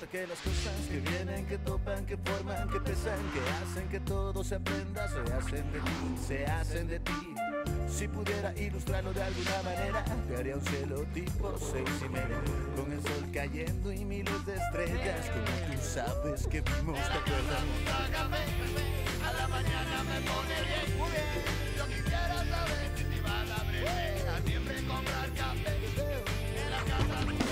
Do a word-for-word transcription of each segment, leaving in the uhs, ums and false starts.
que las cosas que vienen, que topan, que forman, que pesan, que hacen que todo se aprenda, se hacen de ti, se hacen de ti. Si pudiera ilustrarlo de alguna manera, te haría un cielo tipo seis y media, con el sol cayendo y miles de estrellas, como tú sabes que vimos, ¿te acuerdas? A la mañana me pone bien, muy bien. Yo quisiera saber si van a abrirme a siempre comprar café en la casa de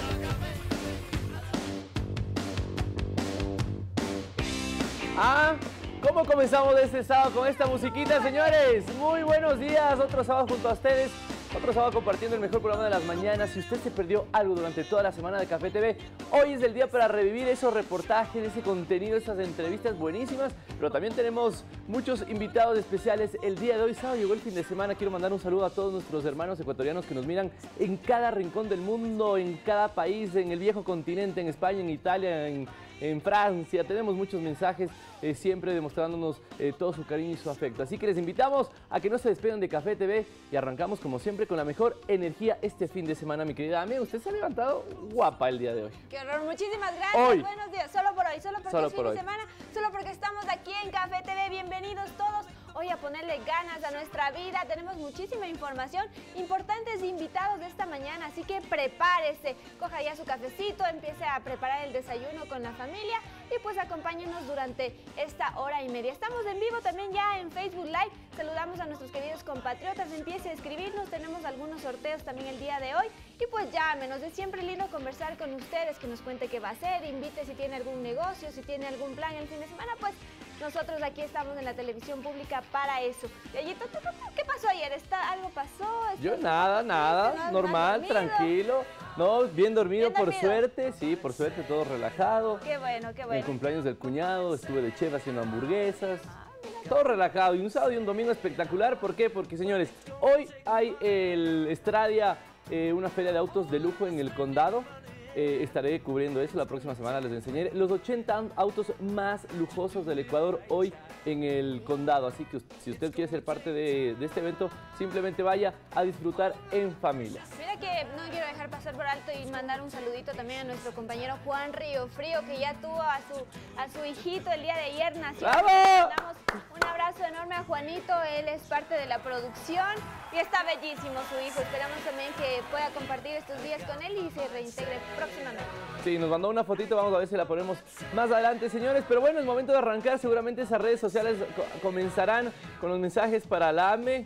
café. Ah, ¿cómo comenzamos este sábado con esta musiquita, señores? Muy buenos días, otro sábado junto a ustedes, otro sábado compartiendo el mejor programa de las mañanas. Si usted se perdió algo durante toda la semana de Café T V, hoy es el día para revivir esos reportajes, ese contenido, esas entrevistas buenísimas, pero también tenemos muchos invitados especiales el día de hoy. Sábado llegó el fin de semana, quiero mandar un saludo a todos nuestros hermanos ecuatorianos que nos miran en cada rincón del mundo, en cada país, en el viejo continente, en España, en Italia, en... en Francia. Tenemos muchos mensajes eh, siempre demostrándonos eh, todo su cariño y su afecto. Así que les invitamos a que no se despidan de Café T V y arrancamos como siempre con la mejor energía este fin de semana, mi querida Ame. Usted se ha levantado guapa el día de hoy. Qué horror, muchísimas gracias. Hoy. Buenos días, solo por hoy, solo porque Solo es por fin hoy. de semana, solo porque estamos aquí en Café T V. Bienvenidos todos. Hoy a ponerle ganas a nuestra vida. Tenemos muchísima información, importantes invitados de esta mañana, así que prepárese, coja ya su cafecito, empiece a preparar el desayuno con la familia y pues acompáñenos durante esta hora y media. Estamos en vivo también ya en Facebook Live. Saludamos a nuestros queridos compatriotas, empiece a escribirnos, tenemos algunos sorteos también el día de hoy y pues llámenos, es siempre lindo conversar con ustedes, que nos cuente qué va a hacer, invite si tiene algún negocio, si tiene algún plan el fin de semana, pues nosotros aquí estamos en la televisión pública para eso. Yayito, ¿qué pasó ayer? ¿Está, ¿Algo pasó? Yo nada, nada, ¿No normal, tranquilo. No, bien dormido, Bien por dormido. suerte, sí, por suerte, todo relajado. Qué bueno, qué En el bueno. cumpleaños del cuñado, estuve de chef haciendo hamburguesas. Todo relajado y un sábado y un domingo espectacular. ¿Por qué? Porque, señores, hoy hay el Estradia, eh, una feria de autos de lujo en el condado. Eh, estaré cubriendo eso, la próxima semana les enseñaré los ochenta autos más lujosos del Ecuador hoy en el condado. Así que si usted quiere ser parte de, de este evento, simplemente vaya a disfrutar en familia. Mira que no quiero dejar pasar por alto y mandar un saludito también a nuestro compañero Juan Río Frío, que ya tuvo a su, a su hijito el día de ayer, nació. ¡Bravo! Le mandamos un abrazo enorme a Juanito, él es parte de la producción y está bellísimo su hijo. Esperamos también que pueda compartir estos días con él y se reintegre próximamente. Sí, nos mandó una fotito, vamos a ver si la ponemos más adelante, señores. Pero bueno, es momento de arrancar. Seguramente esas redes sociales co comenzarán con los mensajes para la Ame.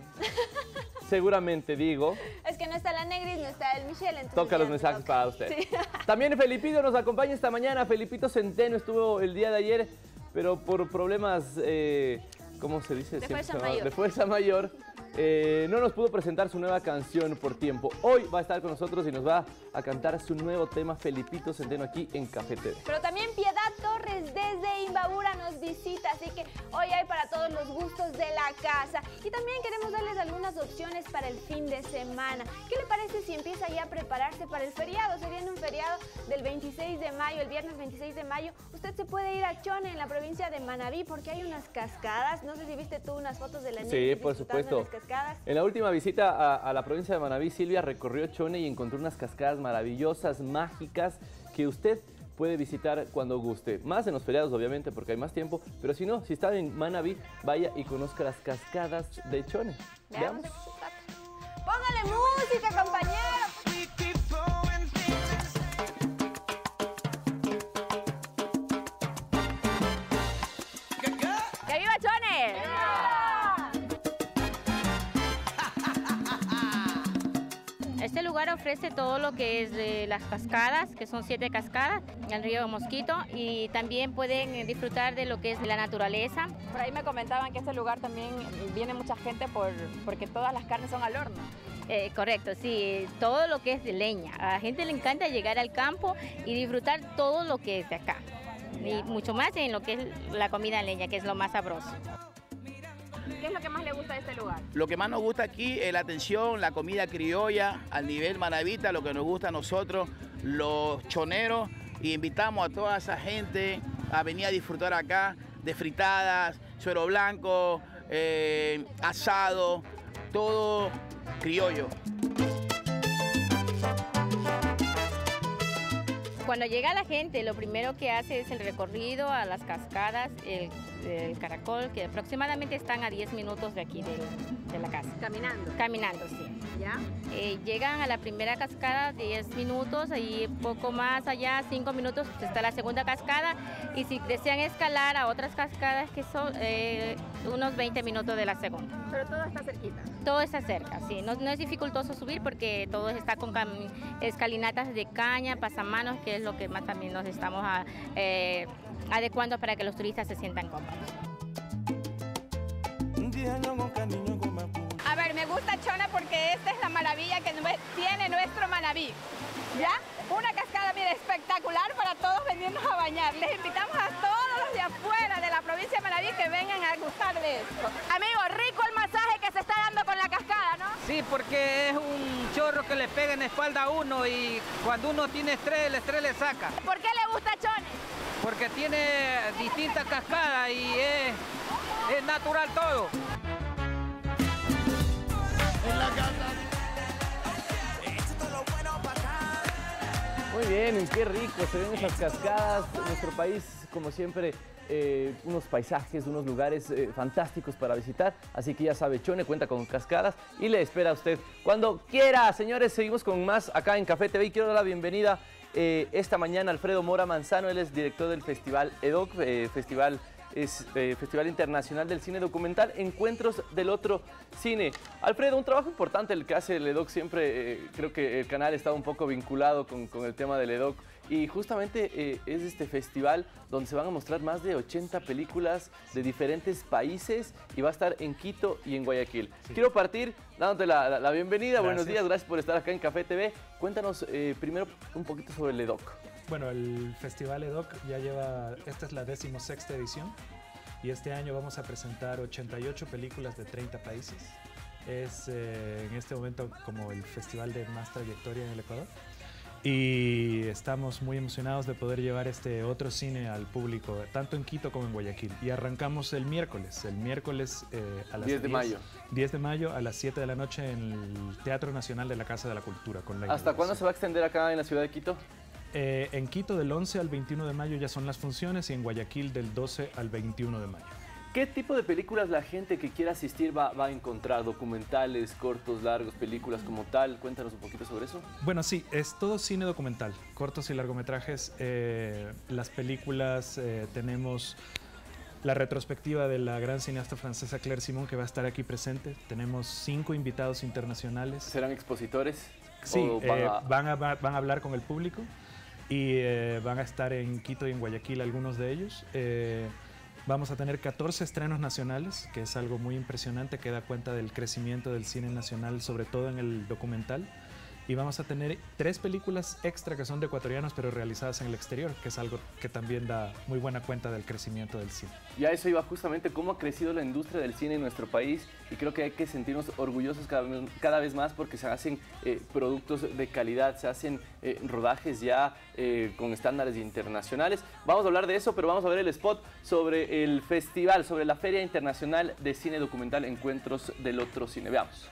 Seguramente, digo. Es que no está la Negris, no está el Michelle, entonces Toca ya los te mensajes toca. para usted. Sí. También Felipito nos acompaña esta mañana. Felipito Centeno estuvo el día de ayer, pero por problemas, eh, ¿cómo se dice? De Siempre fuerza se llama- mayor. De fuerza mayor. Eh, no nos pudo presentar su nueva canción por tiempo. Hoy va a estar con nosotros y nos va a cantar su nuevo tema, Felipito Centeno, aquí en Café T V. Pero también Piedad Torres desde Imbabura nos visita, así que hoy hay para todos los gustos de la casa. Y también queremos darles algunas opciones para el fin de semana. ¿Qué le parece si empieza ya a prepararse para el feriado? Se viene un feriado del veintiséis de mayo, el viernes veintiséis de mayo. Usted se puede ir a Chone, en la provincia de Manabí, porque hay unas cascadas. No sé si viste tú unas fotos de la niña. Sí, por supuesto. Cascadas. En la última visita a, a la provincia de Manabí, Silvia recorrió Chone y encontró unas cascadas maravillosas, mágicas, que usted puede visitar cuando guste. Más en los feriados, obviamente, porque hay más tiempo. Pero si no, si está en Manabí, vaya y conozca las cascadas de Chone. Veamos Veamos. de qué se trata. Póngale música, compañero. ¡Que viva Chone! Este lugar ofrece todo lo que es de las cascadas, que son siete cascadas, el río Mosquito, y también pueden eh, disfrutar de lo que es la naturaleza. Por ahí me comentaban que este lugar también viene mucha gente por, porque todas las carnes son al horno. Eh, correcto, sí, todo lo que es de leña. A la gente le encanta llegar al campo y disfrutar todo lo que es de acá. Y mucho más en lo que es la comida en leña, que es lo más sabroso. ¿Qué es lo que más le gusta de este lugar? Lo que más nos gusta aquí es la atención, la comida criolla, al nivel manabita, lo que nos gusta a nosotros, los choneros, y invitamos a toda esa gente a venir a disfrutar acá de fritadas, suero blanco, eh, asado, todo criollo. cuando llega la gente, lo primero que hace es el recorrido a las cascadas, el, el Caracol, que aproximadamente están a diez minutos de aquí de, de la casa. Caminando. Caminando, sí. ¿Ya? Eh, llegan a la primera cascada, diez minutos, y poco más allá, cinco minutos, está la segunda cascada, y si desean escalar a otras cascadas que son eh, unos veinte minutos de la segunda. Pero todo está cerquita. Todo está cerca, sí, no, no es dificultoso subir porque todo está con escalinatas de caña, pasamanos, que es lo que más también nos estamos a, eh, adecuando para que los turistas se sientan cómodos. A ver, me gusta Chona porque esta es la maravilla que tiene nuestro Manabí. ¿Ya? Una cascada, mira, espectacular para todos venirnos a bañar. Les invitamos a todos los de afuera de la provincia de Manabí que vengan a gustar de esto. Amigo, rico el masaje que se está dando con la cascada, ¿no? Sí, porque es un chorro que le pega en la espalda a uno y cuando uno tiene estrés, el estrés le saca. ¿Por qué le gusta Chone? Porque tiene distintas cascadas y es, es natural todo. En la casa. Muy bien, qué rico, se ven esas cascadas. Nuestro país, como siempre, eh, unos paisajes, unos lugares eh, fantásticos para visitar. Así que ya sabe, Chone cuenta con cascadas y le espera a usted cuando quiera. Señores, seguimos con más acá en Café T V y quiero dar la bienvenida eh, esta mañana a Alfredo Mora Manzano. Él es director del Festival EDOC, eh, Festival... es eh, Festival Internacional del Cine Documental, Encuentros del Otro Cine. Alfredo, un trabajo importante el que hace el EDOC, siempre eh, creo que el canal está un poco vinculado con, con el tema del EDOC y justamente eh, es este festival donde se van a mostrar más de ochenta películas de diferentes países y va a estar en Quito y en Guayaquil. Sí. Quiero partir dándote la, la, la bienvenida, gracias. Buenos días, gracias por estar acá en Café T V. Cuéntanos eh, primero un poquito sobre el EDOC. Bueno, el Festival EDOC ya lleva, esta es la decimosexta edición y este año vamos a presentar ochenta y ocho películas de treinta países. Es eh, en este momento como el festival de más trayectoria en el Ecuador y estamos muy emocionados de poder llevar este otro cine al público, tanto en Quito como en Guayaquil. Y arrancamos el miércoles, el miércoles eh, a las diez de mayo. diez de mayo a las siete de la noche en el Teatro Nacional de la Casa de la Cultura. Con la ¿Hasta cuándo se va a extender acá en la ciudad de Quito? Eh, en Quito del once al veintiuno de mayo ya son las funciones y en Guayaquil del doce al veintiuno de mayo. ¿Qué tipo de películas la gente que quiera asistir va, va a encontrar? ¿Documentales, cortos, largos, películas como tal? Cuéntanos un poquito sobre eso. Bueno, sí, es todo cine documental, cortos y largometrajes. Eh, las películas, eh, tenemos la retrospectiva de la gran cineasta francesa Claire Simon que va a estar aquí presente. Tenemos cinco invitados internacionales. ¿Serán expositores? Sí, van, eh, a... Van, a, van a hablar con el público y eh, van a estar en Quito y en Guayaquil algunos de ellos. Eh, vamos a tener catorce estrenos nacionales, que es algo muy impresionante, que da cuenta del crecimiento del cine nacional, sobre todo en el documental. Y vamos a tener tres películas extra que son de ecuatorianos, pero realizadas en el exterior, que es algo que también da muy buena cuenta del crecimiento del cine. Y a eso iba justamente cómo ha crecido la industria del cine en nuestro país y creo que hay que sentirnos orgullosos cada vez, cada vez más porque se hacen eh, productos de calidad, se hacen eh, rodajes ya eh, con estándares internacionales. Vamos a hablar de eso, pero vamos a ver el spot sobre el festival, sobre la Feria Internacional de Cine Documental Encuentros del Otro Cine. Veamos.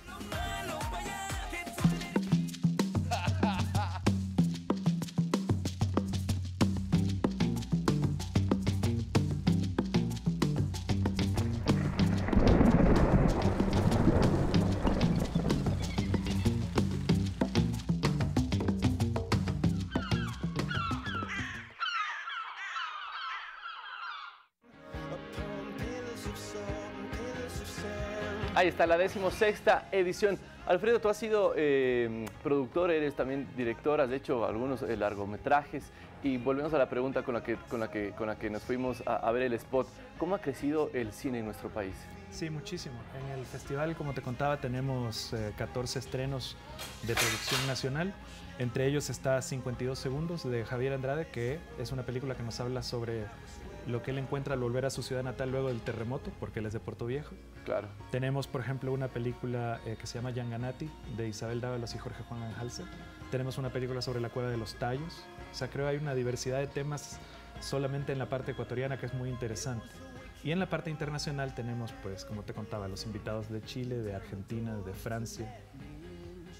Ahí está la decimosexta edición. Alfredo, tú has sido eh, productor, eres también director, has hecho algunos eh, largometrajes y volvemos a la pregunta con la que, con la que, con la que nos fuimos a, a ver el spot. ¿Cómo ha crecido el cine en nuestro país? Sí, muchísimo. En el festival, como te contaba, tenemos eh, catorce estrenos de producción nacional. Entre ellos está cincuenta y dos segundos de Javier Andrade, que es una película que nos habla sobre lo que él encuentra al volver a su ciudad natal luego del terremoto, porque él es de Puerto Viejo. Claro. Tenemos, por ejemplo, una película eh, que se llama Yanganati, de Isabel Dávalos y Jorge Juan Anjalce. Tenemos una película sobre la Cueva de los Tallos. O sea, creo que hay una diversidad de temas solamente en la parte ecuatoriana que es muy interesante. Y en la parte internacional tenemos, pues, como te contaba, los invitados de Chile, de Argentina, de Francia.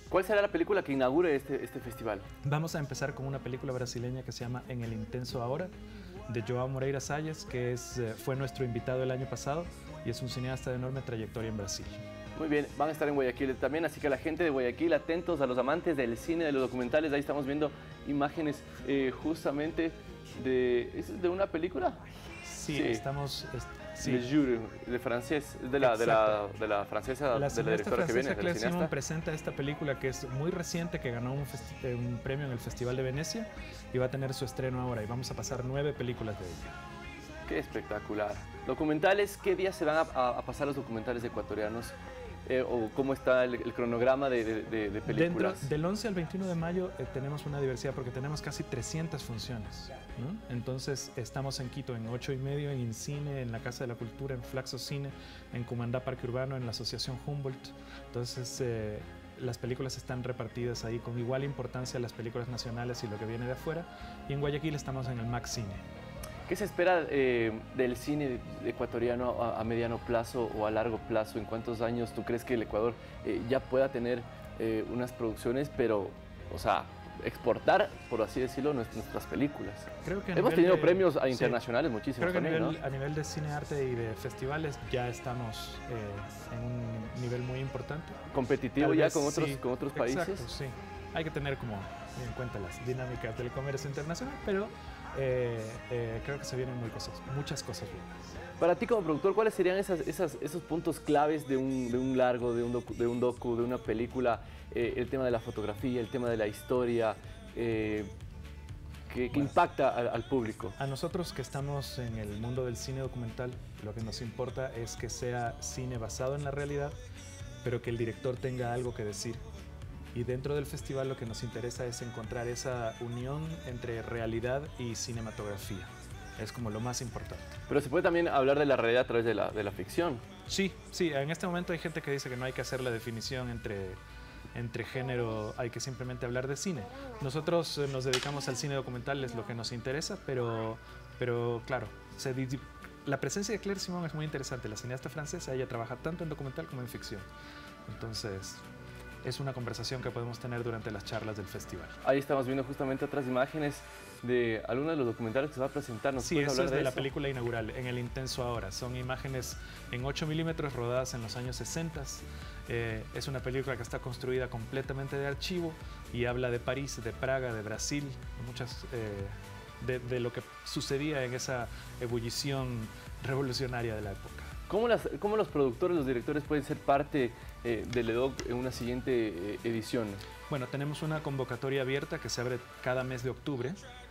¿Cuál será la película que inaugure este, este festival? Vamos a empezar con una película brasileña que se llama En el Intenso Ahora, de João Moreira Salles, que es, eh, fue nuestro invitado el año pasado y es un cineasta de enorme trayectoria en Brasil. Muy bien, van a estar en Guayaquil también, así que la gente de Guayaquil, atentos a los amantes del cine, de los documentales. Ahí estamos viendo imágenes eh, justamente de... ¿Es de una película? Sí, sí. estamos... Est sí. Le Jure, de francés, de la, de la, de la francesa, la de la directora que viene, Claire Simon presenta esta película que es muy reciente, que ganó un, un premio en el Festival de Venecia y va a tener su estreno ahora y vamos a pasar nueve películas de ella. Qué espectacular. Documentales, ¿qué días se van a, a, a pasar los documentales ecuatorianos? Eh, ¿O cómo está el, el cronograma de, de, de películas? Dentro, del once al veintiuno de mayo eh, tenemos una diversidad porque tenemos casi trescientas funciones, ¿no? Entonces estamos en Quito en ocho y medio, en INCINE, en la Casa de la Cultura, en Flaxo Cine, en Cumandá Parque Urbano, en la Asociación Humboldt. Entonces eh, las películas están repartidas ahí con igual importancia las películas nacionales y lo que viene de afuera. Y en Guayaquil estamos en el Max Cine. ¿Qué se espera eh, del cine ecuatoriano a, a mediano plazo o a largo plazo? ¿En cuántos años tú crees que el Ecuador eh, ya pueda tener eh, unas producciones, pero, o sea, exportar, por así decirlo, nuestras películas? Creo que Hemos tenido de, premios a internacionales, sí, muchísimos. Creo que también, a, nivel, ¿no? a nivel de cine, arte y de festivales ya estamos eh, en un nivel muy importante. ¿Competitivo Tal ya vez, con otros, sí, con otros países? Exacto, sí. Hay que tener como en cuenta las dinámicas del comercio internacional, pero eh, eh, creo que se vienen muy cosas, muchas cosas buenas. Para ti como productor, ¿cuáles serían esas, esas, esos puntos claves de un, de un largo, de un, docu, de un docu, de una película? Eh, el tema de la fotografía, el tema de la historia, eh, que, que bueno, impacta al, al público. A nosotros que estamos en el mundo del cine documental, lo que nos importa es que sea cine basado en la realidad, pero que el director tenga algo que decir. Y dentro del festival lo que nos interesa es encontrar esa unión entre realidad y cinematografía. Es como lo más importante. Pero se puede también hablar de la realidad a través de la, de la ficción. Sí, sí. En este momento hay gente que dice que no hay que hacer la definición entre, entre género, hay que simplemente hablar de cine. Nosotros eh, nos dedicamos al cine documental, es lo que nos interesa, pero, pero claro, se, la presencia de Claire Simon es muy interesante. La cineasta francesa, ella trabaja tanto en documental como en ficción. Entonces, es una conversación que podemos tener durante las charlas del festival. Ahí estamos viendo justamente otras imágenes de algunos de los documentales que se va a presentar. ¿Nos sí, puedes eso hablar es de, de la eso? película inaugural, En el Intenso Ahora. Son imágenes en ocho milímetros rodadas en los años sesenta. Eh, es una película que está construida completamente de archivo y habla de París, de Praga, de Brasil, de, muchas, eh, de, de lo que sucedía en esa ebullición revolucionaria de la época. ¿Cómo, las, ¿Cómo los productores, los directores pueden ser parte eh, del E D O C en una siguiente eh, edición? Bueno, tenemos una convocatoria abierta que se abre cada mes de octubre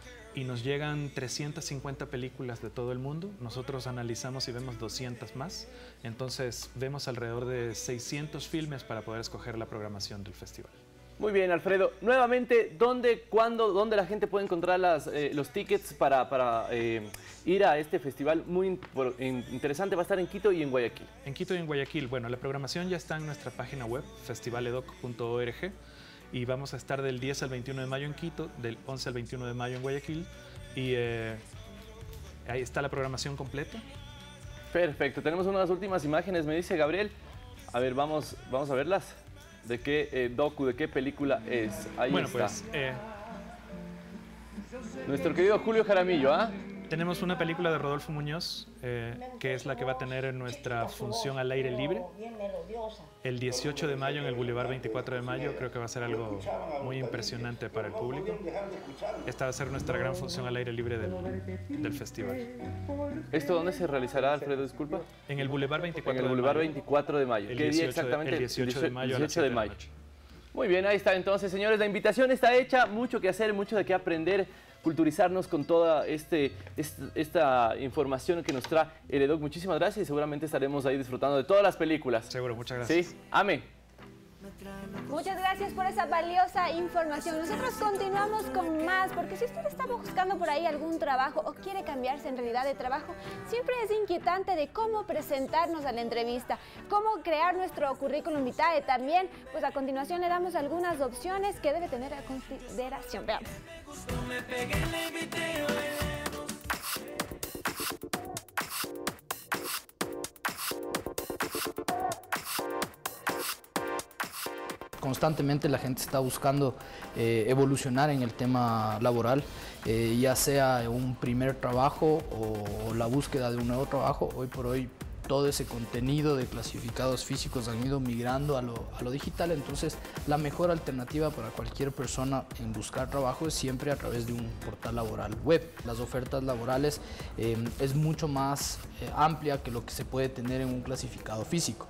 y nos llegan trescientas cincuenta películas de todo el mundo. Nosotros analizamos y vemos doscientas más. Entonces vemos alrededor de seiscientos filmes para poder escoger la programación del festival. Muy bien, Alfredo. Nuevamente, ¿dónde, cuándo, dónde la gente puede encontrar las, eh, los tickets para, para eh, ir a este festival muy interesante? Va a estar en Quito y en Guayaquil. En Quito y en Guayaquil. Bueno, la programación ya está en nuestra página web, festival edoc punto org, y vamos a estar del diez al veintiuno de mayo en Quito, del once al veintiuno de mayo en Guayaquil, y eh, ahí está la programación completa. Perfecto. Tenemos unas últimas imágenes, me dice Gabriel. A ver, vamos, vamos a verlas. ¿De qué eh, docu, de qué película es? Ahí bueno, está. Pues, eh, nuestro querido Julio Jaramillo, ¿ah? ¿eh? Tenemos una película de Rodolfo Muñoz, eh, que es la que va a tener en nuestra función al aire libre. El dieciocho de mayo en el Boulevard veinticuatro de mayo, creo que va a ser algo muy impresionante para el público. Esta va a ser nuestra gran función al aire libre del, del festival. ¿Esto dónde se realizará, Alfredo, disculpa? En el Boulevard veinticuatro en el Boulevard veinticuatro de mayo. ¿Qué día exactamente? El dieciocho de mayo. dieciocho de mayo. Muy bien, ahí está entonces, señores. La invitación está hecha, mucho que hacer, mucho de qué aprender, culturizarnos con toda este, este, esta información que nos trae el E D O C. Muchísimas gracias y seguramente estaremos ahí disfrutando de todas las películas. Seguro, muchas gracias. Sí, amén. Muchas gracias por esa valiosa información. Nosotros continuamos con más, porque si usted está buscando por ahí algún trabajo o quiere cambiarse en realidad de trabajo, siempre es inquietante de cómo presentarnos a la entrevista, cómo crear nuestro currículum vitae. También, pues a continuación le damos algunas opciones que debe tener a consideración. Veamos. Constantemente la gente está buscando eh, evolucionar en el tema laboral, eh, ya sea un primer trabajo o, o la búsqueda de un nuevo trabajo. Hoy por hoy todo ese contenido de clasificados físicos han ido migrando a lo, a lo digital, entonces la mejor alternativa para cualquier persona en buscar trabajo es siempre a través de un portal laboral web. Las ofertas laborales eh, es mucho más eh, amplia que lo que se puede tener en un clasificado físico.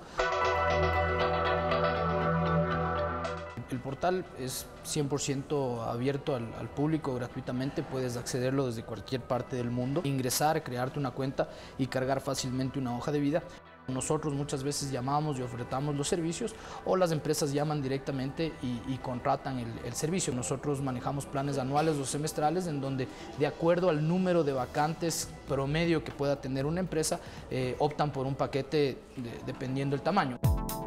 El portal es cien por ciento abierto al, al público gratuitamente, puedes accederlo desde cualquier parte del mundo, ingresar, crearte una cuenta y cargar fácilmente una hoja de vida. Nosotros muchas veces llamamos y ofertamos los servicios o las empresas llaman directamente y, y contratan el, el servicio. Nosotros manejamos planes anuales o semestrales en donde, de acuerdo al número de vacantes promedio que pueda tener una empresa, eh, optan por un paquete de, dependiendo del tamaño.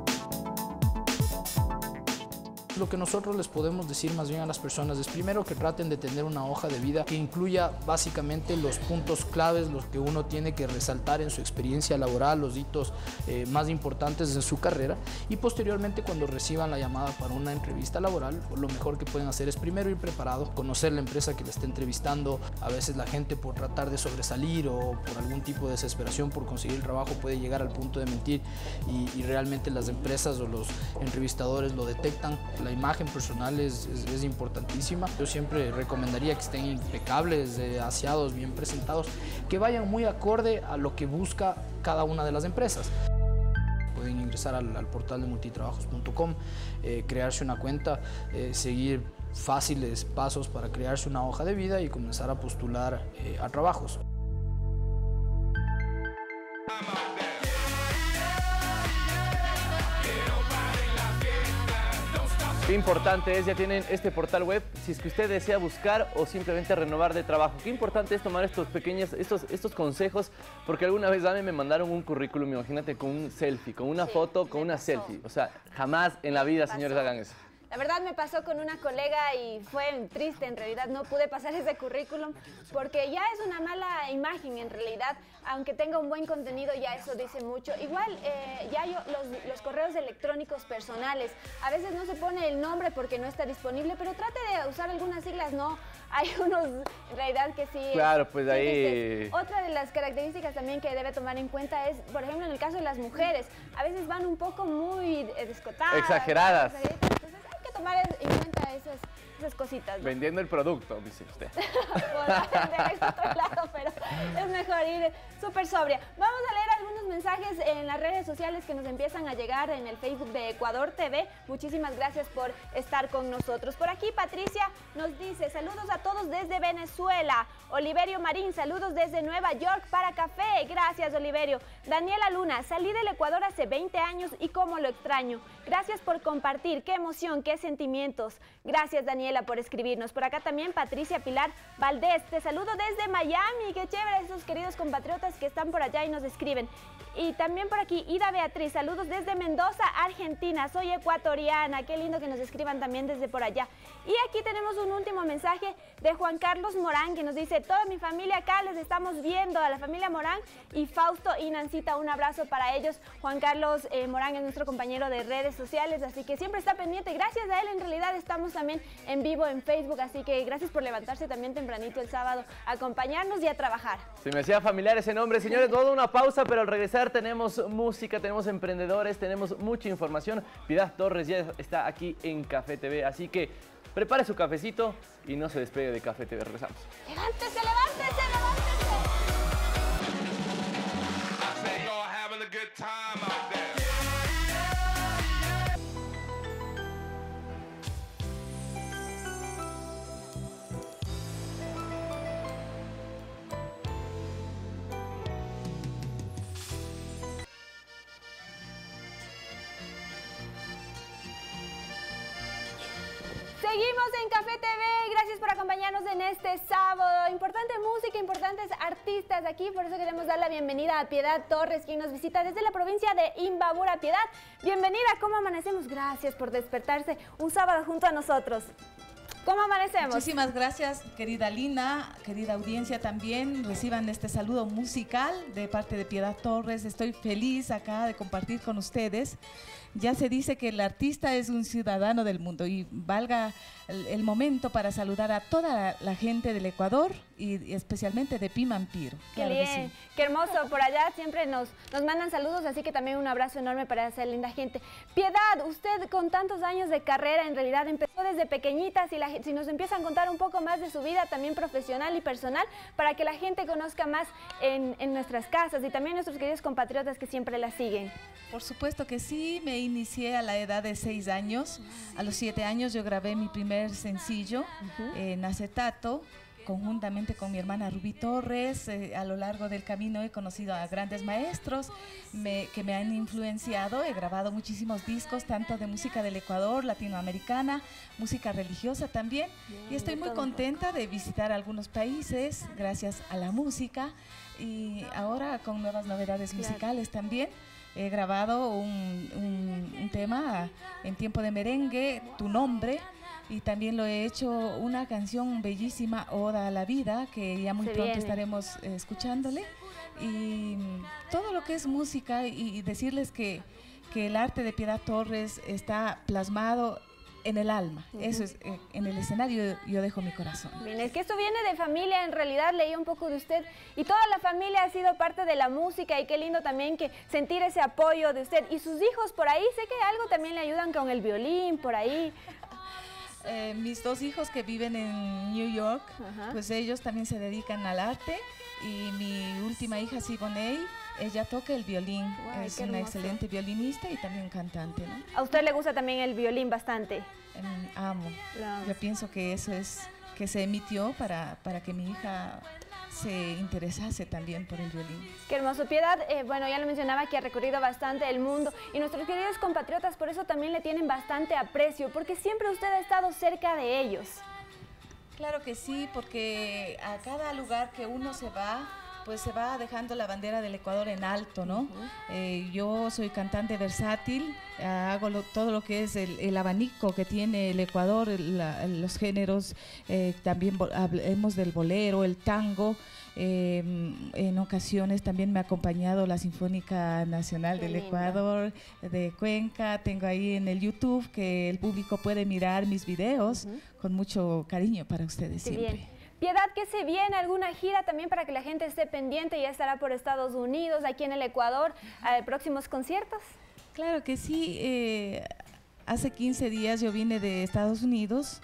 Lo que nosotros les podemos decir más bien a las personas es primero que traten de tener una hoja de vida que incluya básicamente los puntos claves, los que uno tiene que resaltar en su experiencia laboral, los hitos eh, más importantes en su carrera, y posteriormente cuando reciban la llamada para una entrevista laboral, lo mejor que pueden hacer es primero ir preparado, conocer la empresa que le está entrevistando. A veces la gente, por tratar de sobresalir o por algún tipo de desesperación por conseguir el trabajo, puede llegar al punto de mentir y, y realmente las empresas o los entrevistadores lo detectan. La imagen personal es, es, es importantísima. Yo siempre recomendaría que estén impecables, eh, aseados, bien presentados, que vayan muy acorde a lo que busca cada una de las empresas. Pueden ingresar al, al portal de multitrabajos punto com, eh, crearse una cuenta, eh, seguir fáciles pasos para crearse una hoja de vida y comenzar a postular eh, a trabajos. Qué importante es, ya tienen este portal web, si es que usted desea buscar o simplemente renovar de trabajo. Qué importante es tomar estos pequeños, estos, estos consejos, porque alguna vez a mí me mandaron un currículum, imagínate, con un selfie, con una sí, foto, con una pasó. selfie. O sea, jamás en la vida, señores, hagan eso. La verdad me pasó con una colega y fue triste, en realidad no pude pasar ese currículum porque ya es una mala imagen en realidad, aunque tenga un buen contenido ya eso dice mucho. Igual eh, ya yo, los, los correos electrónicos personales, a veces no se pone el nombre porque no está disponible, pero trate de usar algunas siglas, no, hay unos en realidad que sí. Claro, pues sí, ahí... Otra de las características también que debe tomar en cuenta es, por ejemplo, en el caso de las mujeres, a veces van un poco muy descotadas. Exageradas. Tomar en cuenta esas, esas cositas, ¿no? Vendiendo el producto, dice usted. Podrá vender es otro lado, pero es mejor ir súper sobria. Vamos a leer algunos mensajes en las redes sociales que nos empiezan a llegar en el Facebook de Ecuador T V. Muchísimas gracias por estar con nosotros. Por aquí Patricia nos dice, saludos a todos desde Venezuela. Oliverio Marín, saludos desde Nueva York para Café. Gracias, Oliverio. Daniela Luna, salí del Ecuador hace veinte años y cómo lo extraño. Gracias por compartir, qué emoción, qué sentimientos. Gracias, Daniela, por escribirnos. Por acá también Patricia Pilar Valdés, te saludo desde Miami. Qué chévere esos queridos compatriotas que están por allá y nos escriben. Y también por aquí Ida Beatriz, saludos desde Mendoza, Argentina. Soy ecuatoriana, qué lindo que nos escriban también desde por allá. Y aquí tenemos un último mensaje de Juan Carlos Morán que nos dice, toda mi familia acá les estamos viendo, a la familia Morán y Fausto y Nancita, un abrazo para ellos. Juan Carlos eh, Morán es nuestro compañero de redes sociales, así que siempre está pendiente. Gracias a él en realidad estamos también en vivo en Facebook, así que gracias por levantarse también tempranito el sábado a acompañarnos y a trabajar. Se me hacía familiar ese nombre, señores. Toda una pausa, pero al regresar tenemos música, tenemos emprendedores, tenemos mucha información. Piedad Torres ya está aquí en Café T V, así que prepare su cafecito y no se despegue de Café T V. Regresamos. ¡Levántese, levántese, levántese! Seguimos en Café T V, gracias por acompañarnos en este sábado. Importante música, importantes artistas aquí, por eso queremos dar la bienvenida a Piedad Torres, quien nos visita desde la provincia de Imbabura. Piedad, bienvenida, ¿cómo amanecemos? Gracias por despertarse un sábado junto a nosotros. ¿Cómo amanecemos? Muchísimas gracias, querida Lina, querida audiencia también. Reciban este saludo musical de parte de Piedad Torres. Estoy feliz acá de compartir con ustedes. Ya se dice que el artista es un ciudadano del mundo y valga el, el momento para saludar a toda la gente del Ecuador y, y especialmente de Pimampiro. Qué Claro bien, que sí. qué hermoso. Por allá siempre nos, nos mandan saludos, así que también un abrazo enorme para esa linda gente. Piedad, usted con tantos años de carrera, en realidad empezó desde pequeñita. Si, la, si nos empiezan a contar un poco más de su vida, también profesional y personal, para que la gente conozca más en, en nuestras casas y también nuestros queridos compatriotas que siempre la siguen. Por supuesto que sí, me inicié a la edad de seis años. A los siete años yo grabé mi primer sencillo uh-huh. en acetato, conjuntamente con mi hermana Rubí Torres. Eh, a lo largo del camino he conocido a grandes maestros me, que me han influenciado. He grabado muchísimos discos, tanto de música del Ecuador, latinoamericana, música religiosa también. Bien, y estoy muy contenta de visitar algunos países gracias a la música y ahora con nuevas novedades claro. musicales también. He grabado un, un, un tema en tiempo de merengue, Tu Nombre, y también lo he hecho una canción bellísima, Oda a la Vida, que ya muy Se pronto viene. estaremos eh, escuchándole. Y todo lo que es música y, y decirles que, que el arte de Piedad Torres está plasmado en el alma, uh-huh. eso es, eh, en el escenario yo dejo mi corazón. Bien, es que esto viene de familia, en realidad leí un poco de usted y toda la familia ha sido parte de la música y qué lindo también que sentir ese apoyo de usted y sus hijos por ahí, sé que algo también le ayudan con el violín, por ahí. Eh, mis dos hijos que viven en New York, uh-huh. pues ellos también se dedican al arte y mi última hija Siboney, ella toca el violín, wow, es una excelente violinista y también cantante, ¿no? ¿A usted le gusta también el violín bastante? Um, amo, no. Yo pienso que eso es que se emitió para, para que mi hija se interesase también por el violín. Qué hermoso. Piedad, eh, bueno, ya lo mencionaba que ha recorrido bastante el mundo y nuestros queridos compatriotas por eso también le tienen bastante aprecio, porque siempre usted ha estado cerca de ellos. Claro que sí, porque a cada lugar que uno se va, pues se va dejando la bandera del Ecuador en alto, ¿no? Uh-huh. eh, yo soy cantante versátil, eh, hago lo, todo lo que es el, el abanico que tiene el Ecuador, la, los géneros, eh, también hablemos del bolero, el tango. Eh, en ocasiones también me ha acompañado la Sinfónica Nacional Qué del lindo. Ecuador, de Cuenca. Tengo ahí en el YouTube que el público puede mirar mis videos uh-huh. con mucho cariño para ustedes Qué siempre. Bien. Piedad, ¿qué se viene? ¿Alguna gira también para que la gente esté pendiente? Ya estará por Estados Unidos, aquí en el Ecuador, eh, próximos conciertos. Claro que sí. Eh, hace quince días yo vine de Estados Unidos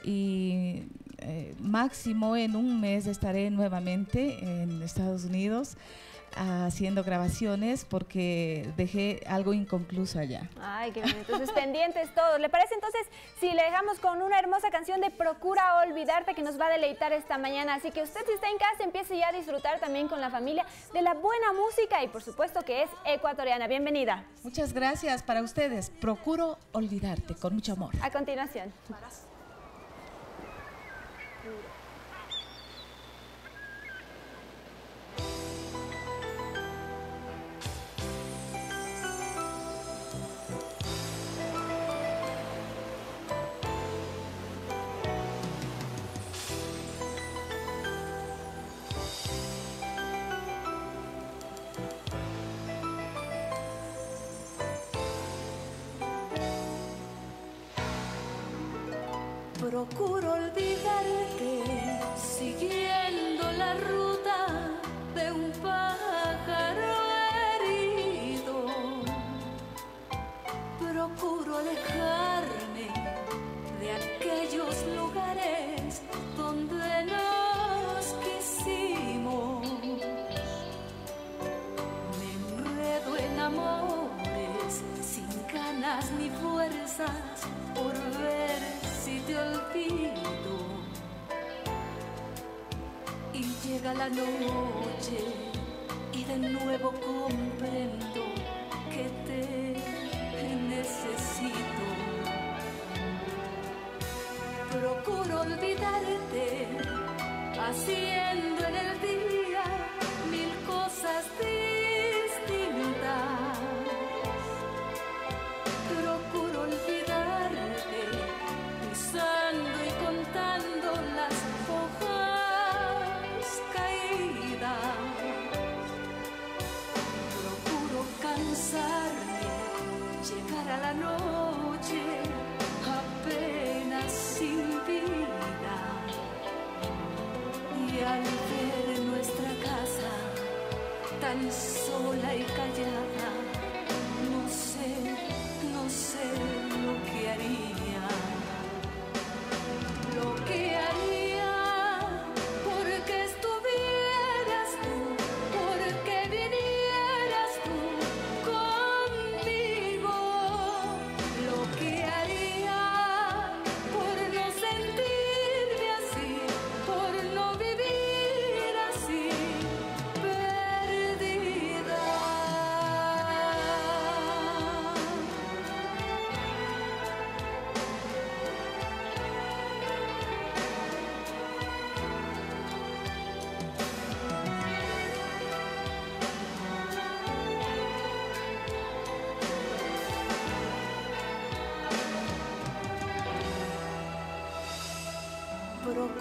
y eh, máximo en un mes estaré nuevamente en Estados Unidos haciendo grabaciones porque dejé algo inconcluso allá. Ay, qué bien. Entonces, pendientes todos. ¿Le parece entonces si le dejamos con una hermosa canción de Procura Olvidarte que nos va a deleitar esta mañana? Así que usted si está en casa empiece ya a disfrutar también con la familia de la buena música y por supuesto que es ecuatoriana. Bienvenida. Muchas gracias para ustedes. Procuro Olvidarte con mucho amor. A continuación. Procuro olvidarte siguiendo la ruta de un pájaro herido. Procuro alejarme de aquellos lugares donde nos quisimos. Me enredo en amores sin ganas ni fuerzas por ver si te olvido. Y llega la noche y de nuevo comprendo que te necesito. Procuro olvidarte haciendo en el día mil cosas distintas. Procuro olvidarte pensando y contando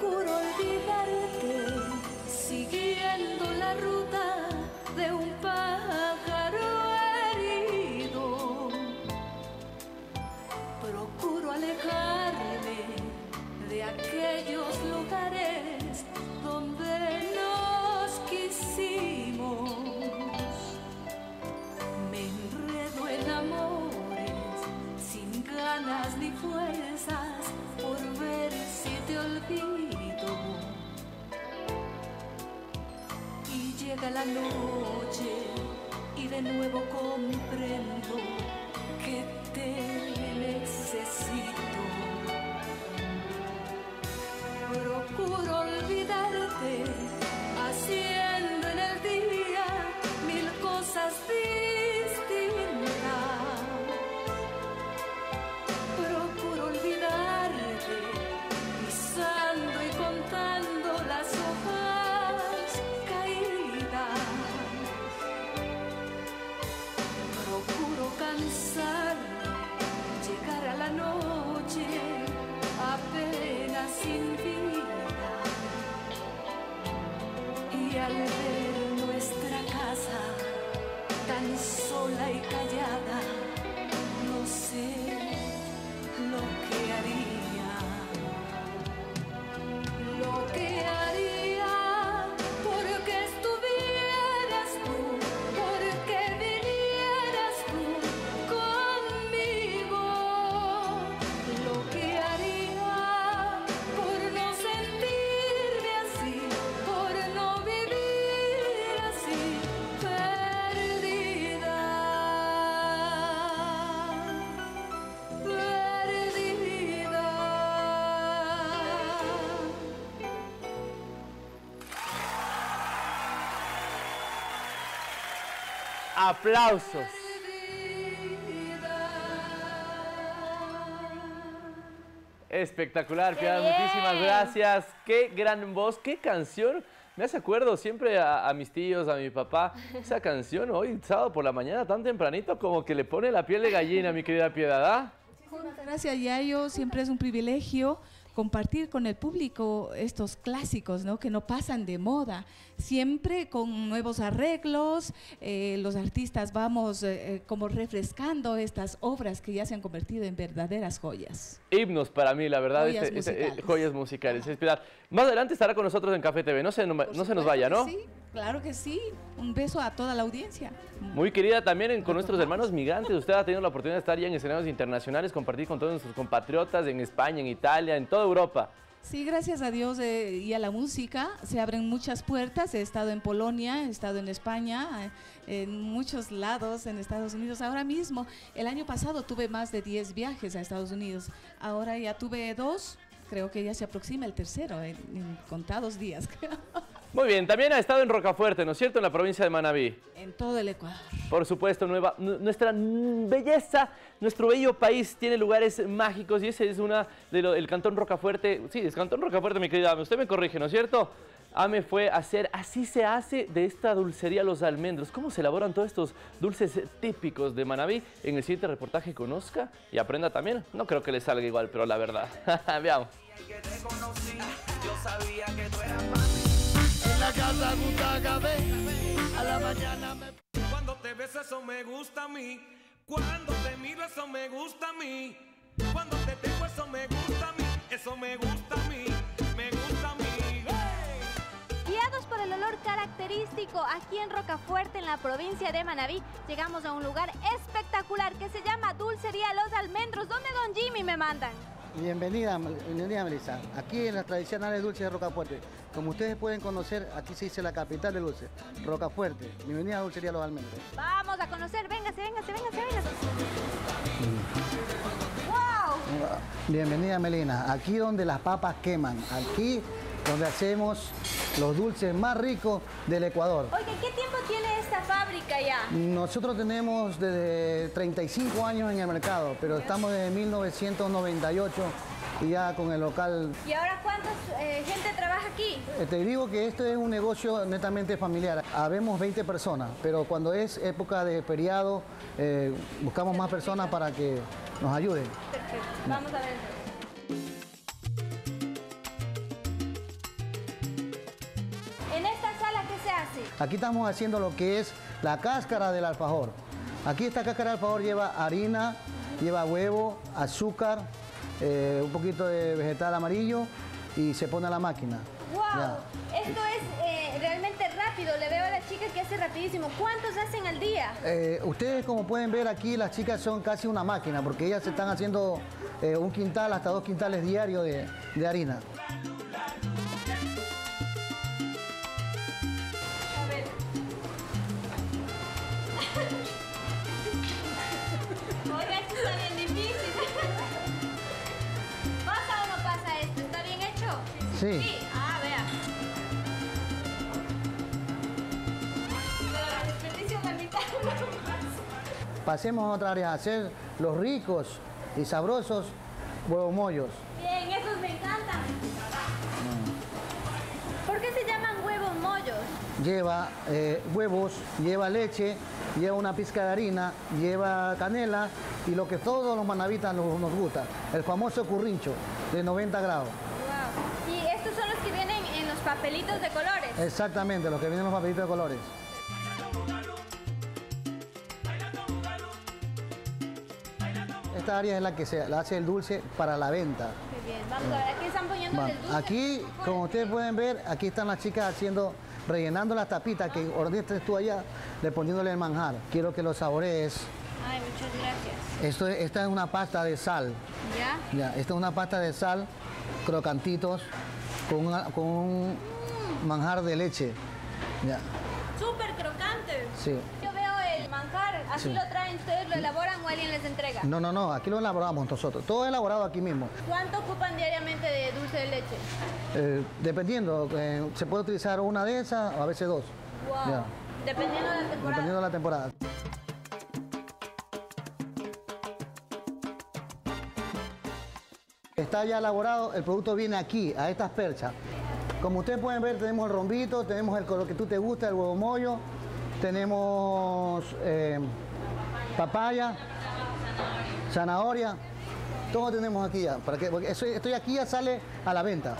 procuro olvidarte, siguiendo la ruta de un pájaro herido. Procuro alejarme de aquellos lugares donde nos quisimos. Me enredo en amores sin ganas ni fuerzas por ver si te olvido. Y llega la noche y de nuevo comprendo que te necesito. Procuro olvidarte, haciendo en el día mil cosas distintas. Procuro olvidarte, pisando y contando las hojas caídas. Procuro cansarme, llegar a la noche apenas sin vida. Y al ver nuestra casa tan sola y callada, no sé lo que haría, lo que haría porque estuvieras tú, porque vinieras tú conmigo, lo que haría por no sentirme así, por no vivir así, perdida, perdida. Aplausos. Espectacular, Piedad, bien! muchísimas gracias. Qué gran voz, qué canción. Me hace acuerdo siempre a, a mis tíos, a mi papá. Esa canción hoy, sábado por la mañana, tan tempranito, como que le pone la piel de gallina, mi querida Piedad, ¿ah? Muchísimas gracias, Yayo. Siempre es un privilegio compartir con el público estos clásicos, ¿no? Que no pasan de moda, siempre con nuevos arreglos. Eh, los artistas vamos eh, como refrescando estas obras que ya se han convertido en verdaderas joyas. Himnos para mí, la verdad, Joyas este- este, eh, musicales. joyas musicales. Es Piedad. Más adelante estará con nosotros en Café T V, no se, no, no se nos vaya, ¿no? Sí, claro que sí. Un beso a toda la audiencia. Muy querida también en- con nuestros hermanos migrantes. Usted ha tenido la oportunidad de estar ya en escenarios internacionales, compartir con todos nuestros compatriotas en España, en Italia, en toda Europa. Sí, gracias a Dios eh, y a la música se abren muchas puertas. He estado en Polonia, he estado en España, eh, en muchos lados en Estados Unidos. Ahora mismo, el año pasado tuve más de diez viajes a Estados Unidos. Ahora ya tuve dos, creo que ya se aproxima el tercero en, en contados días. Muy bien, también ha estado en Rocafuerte, ¿no es cierto?, en la provincia de Manabí. En todo el Ecuador. Por supuesto, nueva, nu- nuestra mm, belleza, nuestro bello país tiene lugares mágicos y ese es una de lo, el Cantón Rocafuerte. Sí, es Cantón Rocafuerte, mi querida Ame. Usted me corrige, ¿no es cierto? Ame fue a hacer, así se hace de esta dulcería Los Almendros. ¿Cómo se elaboran todos estos dulces típicos de Manabí? En el siguiente reportaje conozca y aprenda también. No creo que le salga igual, pero la verdad. Veamos. En la casa gusta café, a la mañana me... Cuando te beso eso me gusta a mí. Cuando te miro eso me gusta a mí. Cuando te tengo eso me gusta a mí. Eso me gusta a mí. Me gusta a mí. ¡Hey! Guiados por el olor característico, aquí en Rocafuerte, en la provincia de Manabí, llegamos a un lugar espectacular que se llama Dulcería Los Almendros. ¿Dónde don Jimmy me mandan? Bienvenida, bienvenida Melissa. Aquí en las tradicionales dulces de Rocafuerte. Como ustedes pueden conocer, aquí se dice la capital de dulces, Rocafuerte. Bienvenida a Dulcería Los Almendros. Vamos a conocer, véngase, véngase, véngase, véngase. ¡Wow! Bienvenida Melina. Aquí donde las papas queman. Aquí donde hacemos los dulces más ricos del Ecuador. Oiga, ¿qué tiempo tiene esta fábrica ya? Nosotros tenemos desde treinta y cinco años en el mercado, pero estamos desde mil novecientos noventa y ocho y ya con el local. ¿Y ahora cuánta eh, gente trabaja aquí? Eh, Te digo que esto es un negocio netamente familiar. Habemos veinte personas, pero cuando es época de feriado, eh, buscamos más personas para que nos ayuden. Perfecto, vamos a ver. Aquí estamos haciendo lo que es la cáscara del alfajor. Aquí esta cáscara del alfajor lleva harina, lleva huevo, azúcar, eh, un poquito de vegetal amarillo y se pone a la máquina. ¡Wow! Ya. Esto es eh, realmente rápido. Le veo a las chicas que hace rapidísimo. ¿Cuántos hacen al día? Eh, ustedes, como pueden ver aquí, las chicas son casi una máquina porque ellas se están haciendo eh, un quintal hasta dos quintales diarios de, de harina. A ver. Oiga, esto está bien difícil. ¿Pasa o no pasa esto? ¿Está bien hecho? Sí. Sí. Ah, vea. Pero desperdicio la mitad. Pasemos a otra área, a hacer los ricos y sabrosos huevos mollos. Bien, esos me encantan. ¿Por qué se llaman huevos mollos? Lleva eh, huevos, lleva leche, lleva una pizca de harina, lleva canela y lo que todos los manavitas nos, nos gusta, el famoso currincho de noventa grados. Wow. Y estos son los que vienen en los papelitos de colores. Exactamente, los que vienen en los papelitos de colores. Esta área es la que se la hace el dulce para la venta. Qué bien. Vamos a ver, aquí están poniendo Va. el dulce. Aquí, como ustedes pueden ver, aquí están las chicas haciendo, rellenando las tapitas que ordenaste tú allá, le poniéndole el manjar. Quiero que lo saborees. Ay, muchas gracias. Esto, es- esta es una pasta de sal. ¿Ya? Ya, esta es una pasta de sal, crocantitos, con, una- con un manjar de leche. Ya, Súper crocante. sí. Yo veo el manjar, así Sí. lo traen, ustedes lo elaboran o alguien les entrega. No, no, no, aquí lo elaboramos nosotros. Todo elaborado aquí mismo. ¿Cuánto ocupan diariamente de dulce de leche? Eh, dependiendo, eh, se puede utilizar una de esas o a veces dos. Wow. Ya, Dependiendo de la temporada. dependiendo de la temporada. Está ya elaborado, el producto viene aquí, a estas perchas. Como ustedes pueden ver, tenemos el rombito, tenemos el color que tú te gusta, el huevo mollo, tenemos eh, papaya, zanahoria, todo tenemos aquí ya. Para que, porque eso- esto ya aquí ya sale a la venta.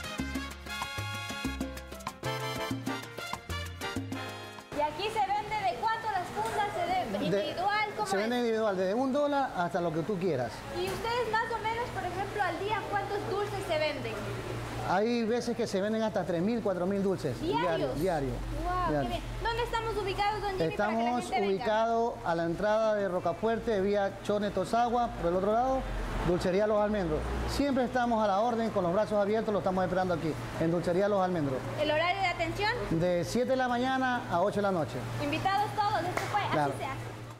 Y aquí se vende de cuánto las fundas se venden. De- Individual, ¿cómo Se es? vende individual, desde un dólar hasta lo que tú quieras. Y ustedes más o menos, por ejemplo, al día, ¿cuántos dulces se venden? Hay veces que se venden hasta tres mil, cuatro mil dulces. ¿Diarios? Diario. Wow, diario. qué bien. ¿Dónde estamos ubicados, don Jimmy, para que la Estamos gente venga? ubicados a la entrada de Rocafuerte, vía Chone Tosagua, por el otro lado, Dulcería Los Almendros. Siempre estamos a la orden, con los brazos abiertos, lo estamos esperando aquí, en Dulcería Los Almendros. ¿El horario de atención? De siete de la mañana a ocho de la noche. Invitados todos, esto fue, Claro. así se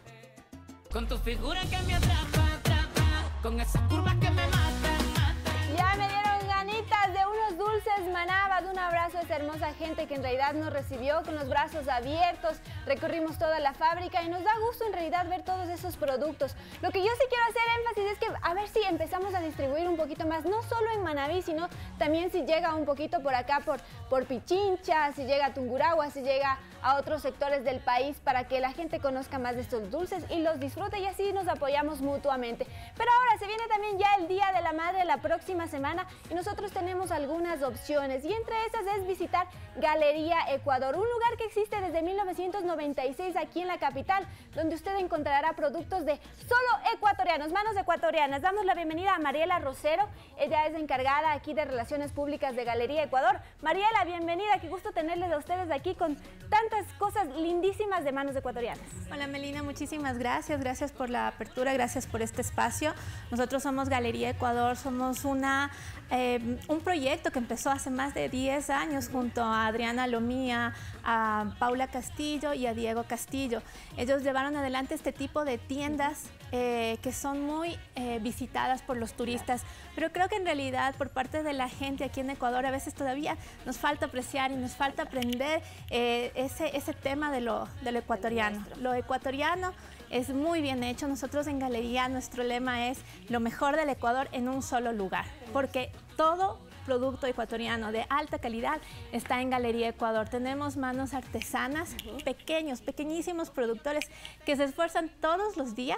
hace. Con tu figura que me atrapa, atrapa, con esas curvas que me matan, matan. Ya me dieron ganitas de unos dulces manabas. Un abrazo a esa hermosa gente que en realidad nos recibió con los brazos abiertos. Recorrimos toda la fábrica y nos da gusto en realidad ver todos esos productos. Lo que yo sí quiero hacer énfasis es que a ver si empezamos a distribuir un poquito más, no solo en Manabí, sino también si llega un poquito por acá, por, por Pichincha, si llega a Tungurahua, si llega a otros sectores del país, para que la gente conozca más de estos dulces y los disfrute, y así nos apoyamos mutuamente. Pero ahora se viene también ya el Día de la Madre la próxima semana y nosotros tenemos algunas opciones, y entre esas es visitar Galería Ecuador, un lugar que existe desde mil novecientos noventa y seis aquí en la capital, donde usted encontrará productos de solo ecuatorianos, manos ecuatorianas. Damos la bienvenida a Mariela Rosero, ella es encargada aquí de Relaciones Públicas de Galería Ecuador. Mariela, bienvenida, qué gusto tenerles a ustedes aquí con tantas cosas lindísimas de manos ecuatorianas. Hola Melina, muchísimas gracias, gracias por la apertura, gracias por este espacio. Nosotros somos Galería Ecuador, somos una, eh, un proyecto que empezó hace más de diez años junto a Adriana Lomía, a Paula Castillo y a Diego Castillo. Ellos llevaron adelante este tipo de tiendas eh, que son muy eh, visitadas por los turistas, pero creo que en realidad por parte de la gente aquí en Ecuador a veces todavía nos falta apreciar y nos falta aprender eh, ese, ese tema de lo, de lo ecuatoriano. Lo ecuatoriano es muy bien hecho. Nosotros en Galería nuestro lema es lo mejor del Ecuador en un solo lugar, porque todo producto ecuatoriano de alta calidad está en Galería Ecuador. Tenemos manos artesanas, pequeños, pequeñísimos productores que se esfuerzan todos los días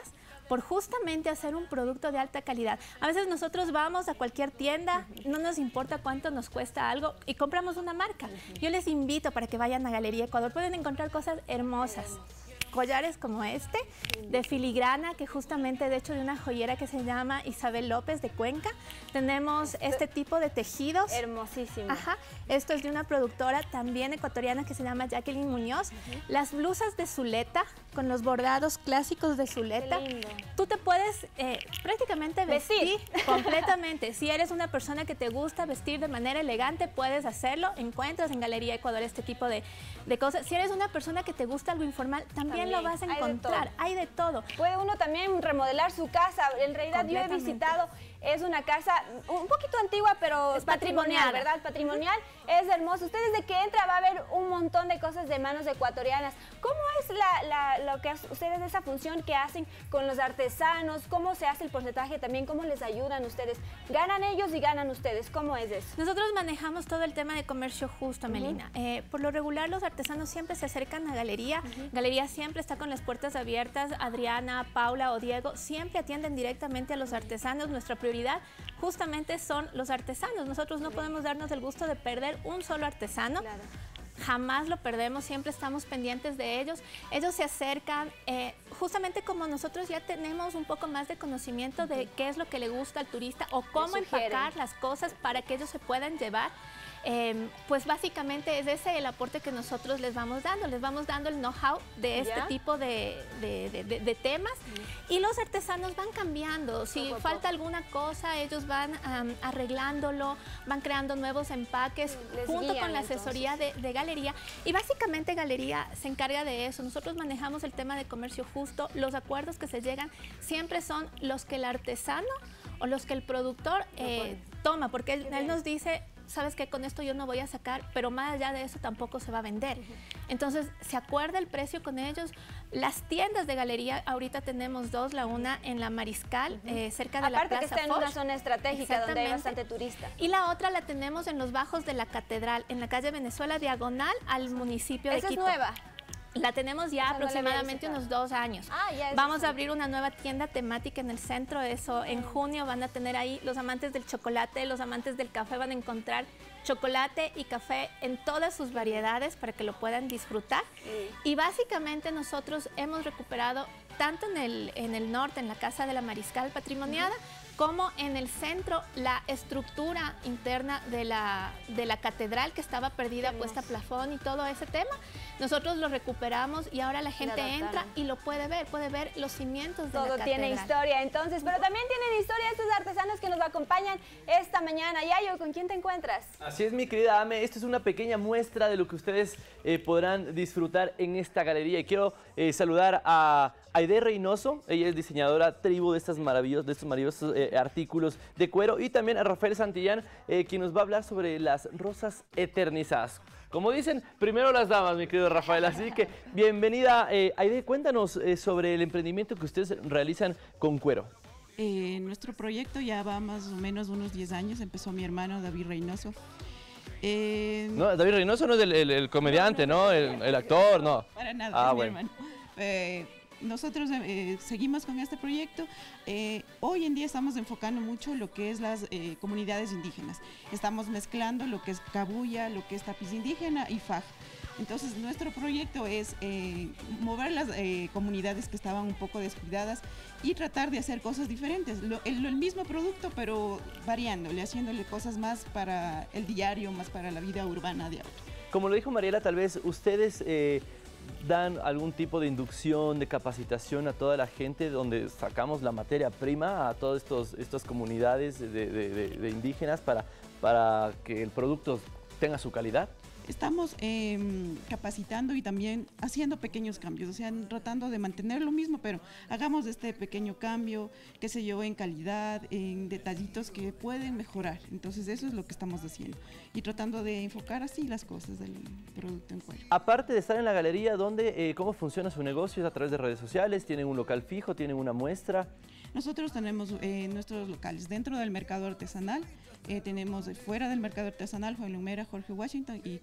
por justamente hacer un producto de alta calidad. A veces nosotros vamos a cualquier tienda, no nos importa cuánto nos cuesta algo y compramos una marca. Yo les invito para que vayan a Galería Ecuador, pueden encontrar cosas hermosas. Collares como este, de filigrana, que justamente de hecho de una joyera que se llama Isabel López de Cuenca. Tenemos este tipo de tejidos. Hermosísimo. Ajá. Esto es de una productora también ecuatoriana que se llama Jacqueline Muñoz. Uh-huh. Las blusas de Zuleta, con los bordados clásicos de Zuleta. Qué lindo. Tú te puedes eh, prácticamente vestir, vestir completamente. Si eres una persona que te gusta vestir de manera elegante, puedes hacerlo. Encuentras en Galería Ecuador este tipo de, de cosas. Si eres una persona que te gusta algo informal, también lo vas a encontrar, hay de todo. Hay de todo. Puede uno también remodelar su casa. En realidad yo he visitado, es una casa un poquito antigua, pero es patrimonial, ¿verdad? Patrimonial, es hermoso. Usted desde que entra va a ver un montón de cosas de manos ecuatorianas. ¿Cómo es la, la, lo que ustedes, esa función que hacen con los artesanos? ¿Cómo se hace el porcentaje también? ¿Cómo les ayudan ustedes? ¿Ganan ellos y ganan ustedes? ¿Cómo es eso? Nosotros manejamos todo el tema de comercio justo, Melina. Uh-huh. eh, por lo regular los artesanos siempre se acercan a Galería. Uh-huh. Galería siempre está con las puertas abiertas. Adriana, Paula o Diego siempre atienden directamente a los artesanos. Nuestra prioridad justamente son los artesanos. Nosotros no podemos darnos el gusto de perder un solo artesano. Claro. Jamás lo perdemos, siempre estamos pendientes de ellos. Ellos se acercan, eh, justamente como nosotros ya tenemos un poco más de conocimiento de qué es lo que le gusta al turista o cómo empacar las cosas para que ellos se puedan llevar. Eh, pues básicamente es ese el aporte que nosotros les vamos dando, les vamos dando el know-how de este ¿Ya? tipo de, de, de, de, de temas sí. y los artesanos van cambiando, si poco falta poco. alguna cosa ellos van um, arreglándolo, van creando nuevos empaques les junto guían, con la asesoría de, de Galería y básicamente Galería se encarga de eso. Nosotros manejamos el tema de comercio justo, los acuerdos que se llegan siempre son los que el artesano o los que el productor eh, toma, porque él, él nos dice sabes que con esto yo no voy a sacar, pero más allá de eso tampoco se va a vender. Uh-huh. Entonces, se acuerda el precio con ellos. Las tiendas de Galería, ahorita tenemos dos, la una en la Mariscal, uh-huh. eh, cerca de Aparte la Plaza que está en Foch. una zona estratégica donde hay bastante turista. Y la otra la tenemos en los bajos de la Catedral, en la calle Venezuela, diagonal al municipio de Quito. ¿Esa es nueva? La tenemos ya Esa aproximadamente no unos dos años. Ah, ya Vamos a abrir una nueva tienda temática en el centro, eso en junio van a tener ahí los amantes del chocolate, los amantes del café van a encontrar chocolate y café en todas sus variedades para que lo puedan disfrutar. Sí. Y básicamente nosotros hemos recuperado tanto en el, en el norte, en la Casa de la Mariscal patrimoniada, uh-huh. como en el centro la estructura interna de la, de la catedral que estaba perdida, puesta a plafón y todo ese tema. Nosotros lo recuperamos y ahora la gente entra y lo puede ver, puede ver los cimientos de todo la catedral. Tiene historia entonces, pero también tienen historia estos artesanos que nos acompañan esta mañana. Yayo, ¿con quién te encuentras? Así es, mi querida Ame, esto es una pequeña muestra de lo que ustedes eh, podrán disfrutar en esta galería. Y quiero eh, saludar a Aide Reynoso, ella es diseñadora tribu de, estas maravillos, de estos maravillosos eh, artículos de cuero, y también a Rafael Santillán, eh, quien nos va a hablar sobre las rosas eternizadas. Como dicen, primero las damas, mi querido Rafael, así que bienvenida. Eh, Aide, cuéntanos eh, sobre el emprendimiento que ustedes realizan con cuero. Eh, nuestro proyecto ya va más o menos unos diez años, empezó mi hermano David Reynoso. Eh, no, David Reynoso no es el, el, el comediante, ¿no? El, el actor, no. Para nada, ah, es bueno. mi hermano. Eh, nosotros eh, seguimos con este proyecto. Eh, hoy en día estamos enfocando mucho lo que es las eh, comunidades indígenas. Estamos mezclando lo que es cabuya, lo que es tapiz indígena y faj. Entonces nuestro proyecto es eh, mover las eh, comunidades que estaban un poco descuidadas y tratar de hacer cosas diferentes. Lo, el, el mismo producto, pero variándole, haciéndole cosas más para el diario, más para la vida urbana de auto. Como lo dijo Mariela, tal vez ustedes eh, dan algún tipo de inducción, de capacitación a toda la gente, donde sacamos la materia prima a todas estas comunidades de, de, de, de indígenas para, para que el producto tenga su calidad. Estamos eh, capacitando y también haciendo pequeños cambios, o sea, tratando de mantener lo mismo, pero hagamos este pequeño cambio, qué sé yo, en calidad, en detallitos que pueden mejorar. Entonces eso es lo que estamos haciendo y tratando de enfocar así las cosas del producto en cuero. Aparte de estar en la galería, ¿dónde, eh, cómo funciona su negocio? ¿Es a través de redes sociales? ¿Tienen un local fijo? ¿Tienen una muestra? Nosotros tenemos eh, nuestros locales dentro del mercado artesanal, eh, tenemos fuera del mercado artesanal, Juan Lumera, Jorge Washington y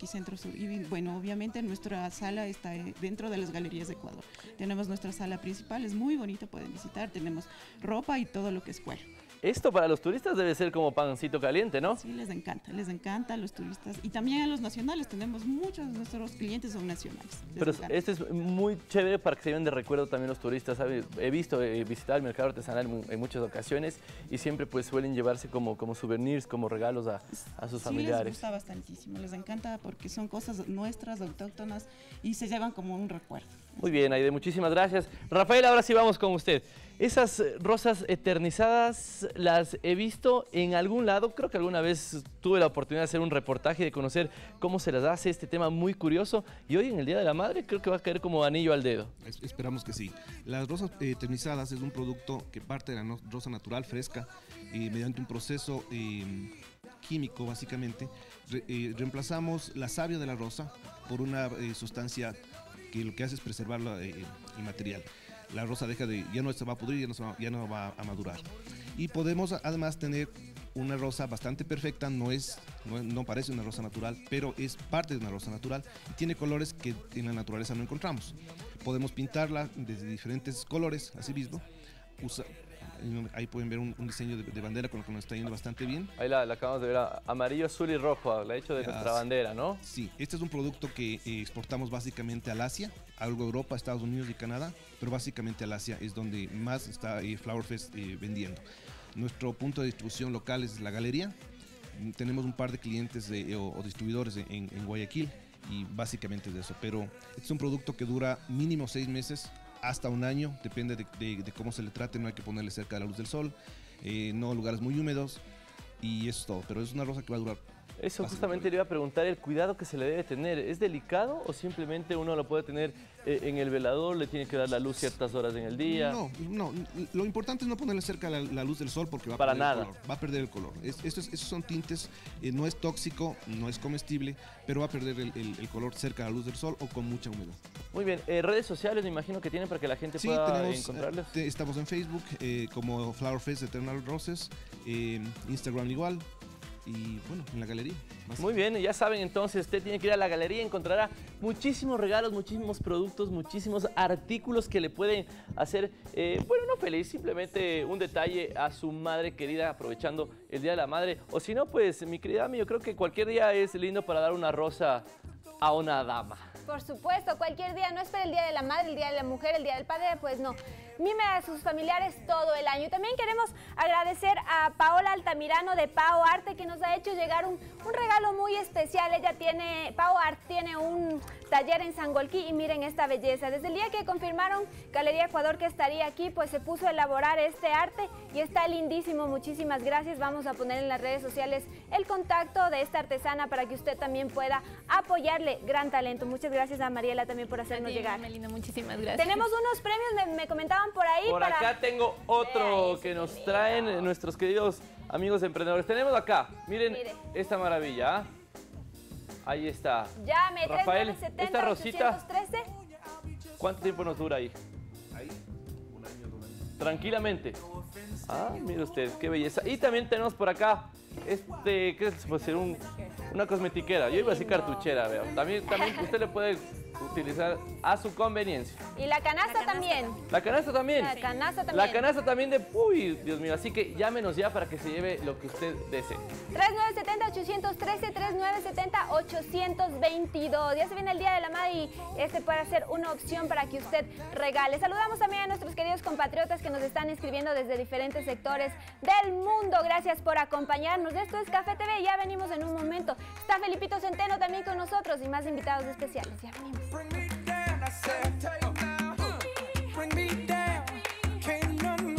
Centro Sur. Y bueno, obviamente nuestra sala está dentro de las Galerías de Ecuador. Tenemos nuestra sala principal, es muy bonita, pueden visitar, tenemos ropa y todo lo que es cuero. Esto para los turistas debe ser como pancito caliente, ¿no? Sí, les encanta, les encanta a los turistas y también a los nacionales. Tenemos muchos de nuestros clientes son nacionales. Pero este es muy chévere para que se lleven de recuerdo también los turistas, ¿sabes? He visto, he visitado el mercado artesanal en muchas ocasiones y siempre pues suelen llevarse como, como souvenirs, como regalos a, a sus sí, familiares. Les gusta bastantísimo, les encanta porque son cosas nuestras, autóctonas y se llevan como un recuerdo. Muy bien, Aide, muchísimas gracias. Rafael, ahora sí vamos con usted. Esas rosas eternizadas las he visto en algún lado, creo que alguna vez tuve la oportunidad de hacer un reportaje, de conocer cómo se las hace, este tema muy curioso, y hoy en el Día de la Madre creo que va a caer como anillo al dedo. Es, esperamos que sí. Las rosas eternizadas es un producto que parte de la no, rosa natural fresca y mediante un proceso eh, químico básicamente, re, eh, reemplazamos la savia de la rosa por una eh, sustancia que lo que hace es preservar la, eh, el material. La rosa deja de, ya no se va a pudrir, ya no, se va, ya no va a madurar. Y podemos además tener una rosa bastante perfecta, no, es, no, no parece una rosa natural, pero es parte de una rosa natural y tiene colores que en la naturaleza no encontramos. Podemos pintarla de diferentes colores, así mismo. Usa, ahí pueden ver un, un diseño de, de bandera con lo que nos está yendo bastante bien. Ahí la, la acabamos de ver, amarillo, azul y rojo, la he hecho de ya, nuestra bandera, ¿no? Sí, este es un producto que eh, exportamos básicamente al Asia, algo a Europa, Estados Unidos y Canadá, pero básicamente al Asia es donde más está eh, Flower Fest eh, vendiendo. Nuestro punto de distribución local es la galería. Tenemos un par de clientes de, o, o distribuidores en, en Guayaquil y básicamente es de eso, pero este es un producto que dura mínimo seis meses hasta un año, depende de, de, de cómo se le trate, no hay que ponerle cerca de la luz del sol, eh, no lugares muy húmedos y eso es todo, pero es una rosa que va a durar. Eso justamente le iba a preguntar, el cuidado que se le debe tener, ¿es delicado o simplemente uno lo puede tener eh, en el velador, le tiene que dar la luz ciertas horas en el día? No, no, lo importante es no ponerle cerca la, la luz del sol porque va a Para perder nada. el color. Va a perder el color. Es, estos, estos son tintes, eh, no es tóxico, no es comestible, pero va a perder el, el, el color cerca de la luz del sol o con mucha humedad. Muy bien, eh, redes sociales me imagino que tienen para que la gente Sí, pueda tenemos, encontrarles. eh, estamos en Facebook eh, como Flower Fest Eternal Roses, eh, Instagram igual. Y bueno, en la galería. Muy bien, ya saben entonces, usted tiene que ir a la galería, encontrará muchísimos regalos, muchísimos productos, muchísimos artículos que le pueden hacer, eh, bueno, no feliz, simplemente un detalle a su madre querida, aprovechando el Día de la Madre. O si no, pues, mi querida Ami, yo creo que cualquier día es lindo para dar una rosa a una dama. Por supuesto, cualquier día, no espera el Día de la Madre, el Día de la Mujer, el Día del Padre, pues no. Mime a sus familiares todo el año. Y también queremos agradecer a Paola Altamirano de Pao Arte, que nos ha hecho llegar un, un regalo muy especial. Ella tiene, Pao Art tiene un taller en Sangolquí y miren esta belleza. Desde el día que confirmaron Galería Ecuador que estaría aquí, pues se puso a elaborar este arte y está lindísimo. Muchísimas gracias. Vamos a poner en las redes sociales el contacto de esta artesana para que usted también pueda apoyarle. Gran talento. Muchas gracias a Mariela también por hacernos Sí, llegar. Melina, muchísimas gracias. Tenemos unos premios, me, me comentaban por ahí. Por para... acá tengo otro que nos traen nuestros queridos amigos emprendedores. Tenemos acá, miren Mire. esta maravilla. ¿Ah? Ahí está. Llame, Rafael, tres nueve siete esta cero, rosita, ochocientos trece. ¿cuánto tiempo nos dura ahí? Ahí, un año, dos años. Tranquilamente. Ah, mire usted, qué belleza. Y también tenemos por acá, este, ¿qué es? Puede ser un, una cosmetiquera. Yo iba a decir cartuchera, veo. También, también usted le puede utilizar a su conveniencia. Y la canasta, canasta. también. La canasta también. La canasta también. La canasta también de... Uy, Dios mío. Así que llámenos ya para que se lleve lo que usted desee. tres nueve siete cero, ochocientos trece, tres nueve siete cero, ochocientos veintidós. Ya se viene el Día de la Madre y este puede ser una opción para que usted regale. Saludamos también a nuestros queridos compatriotas que nos están escribiendo desde diferentes sectores del mundo. Gracias por acompañarnos. Esto es Café T V. Ya venimos en un momento. Está Felipito Centeno también con nosotros y más invitados especiales. Ya venimos. Bring me down, I said. Tell you now. Bring me down. Can't none.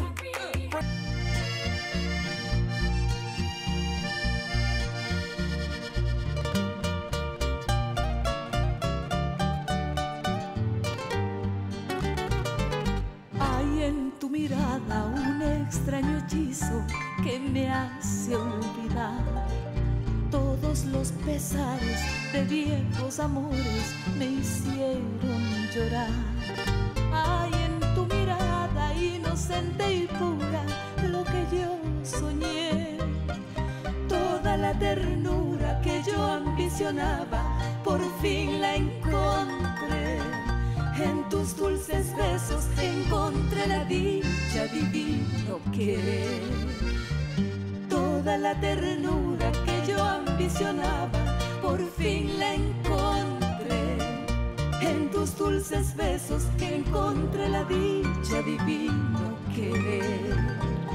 Hay en tu mirada un extraño hechizo que me hace olvidar todos los pesares de viejos amores me hicieron llorar. Hay en tu mirada inocente y pura lo que yo soñé, toda la ternura que yo ambicionaba por fin la encontré. En tus dulces besos encontré la dicha, divino querer. Toda la ternura que yo ambicionaba, por fin la encontré. En tus dulces besos encontré la dicha, divino querer.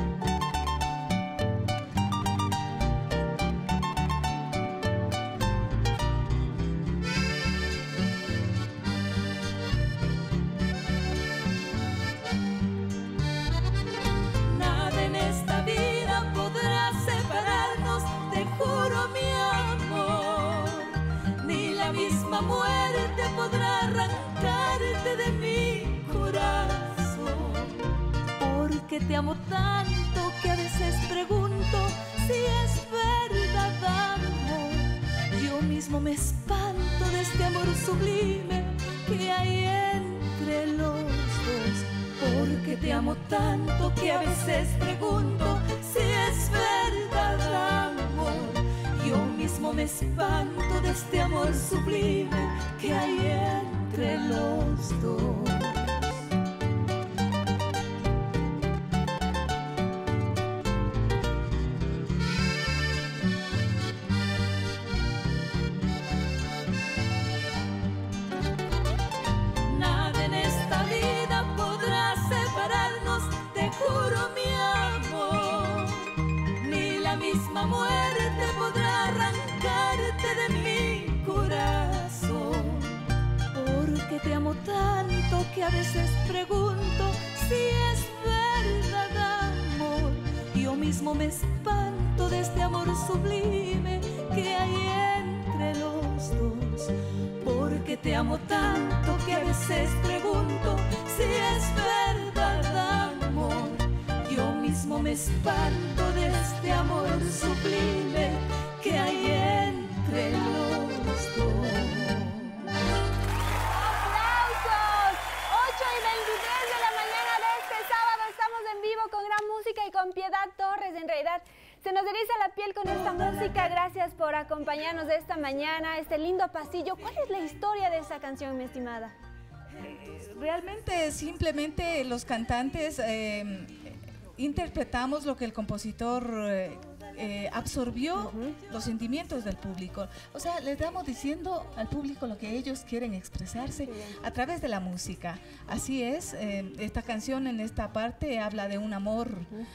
Muerte podrá arrancarte de mi corazón, porque te amo tanto que a veces pregunto si es verdad, amor. Yo mismo me espanto de este amor sublime que hay entre los dos, porque te amo tanto que a veces pregunto si es verdad, amor. Yo mismo me espanto de este amor sublime que hay entre los dos. Nada en esta vida podrá separarnos, te juro mi amor, ni la misma muerte podrá arrancarte de mi corazón, porque te amo tanto que a veces pregunto si es verdad, amor. Yo mismo me espanto de este amor sublime que hay entre los dos, porque te amo tanto que a veces pregunto si es verdad, amor. Yo mismo me espanto de este amor sublime que hay entre los dos. ¡Aplausos! ocho y veintitrés de la mañana de este sábado estamos en vivo con gran música y con Piedad Torres. En realidad se nos eriza la piel con esta música. Gracias por acompañarnos de esta mañana, este lindo pasillo. ¿Cuál es la historia de esa canción, mi estimada? Realmente simplemente los cantantes eh, interpretamos lo que el compositor eh, eh, absorbió, uh-huh. los sentimientos del público. O sea, les damos diciendo al público lo que ellos quieren expresarse a través de la música. Así es, eh, esta canción en esta parte habla de un amor uh-huh.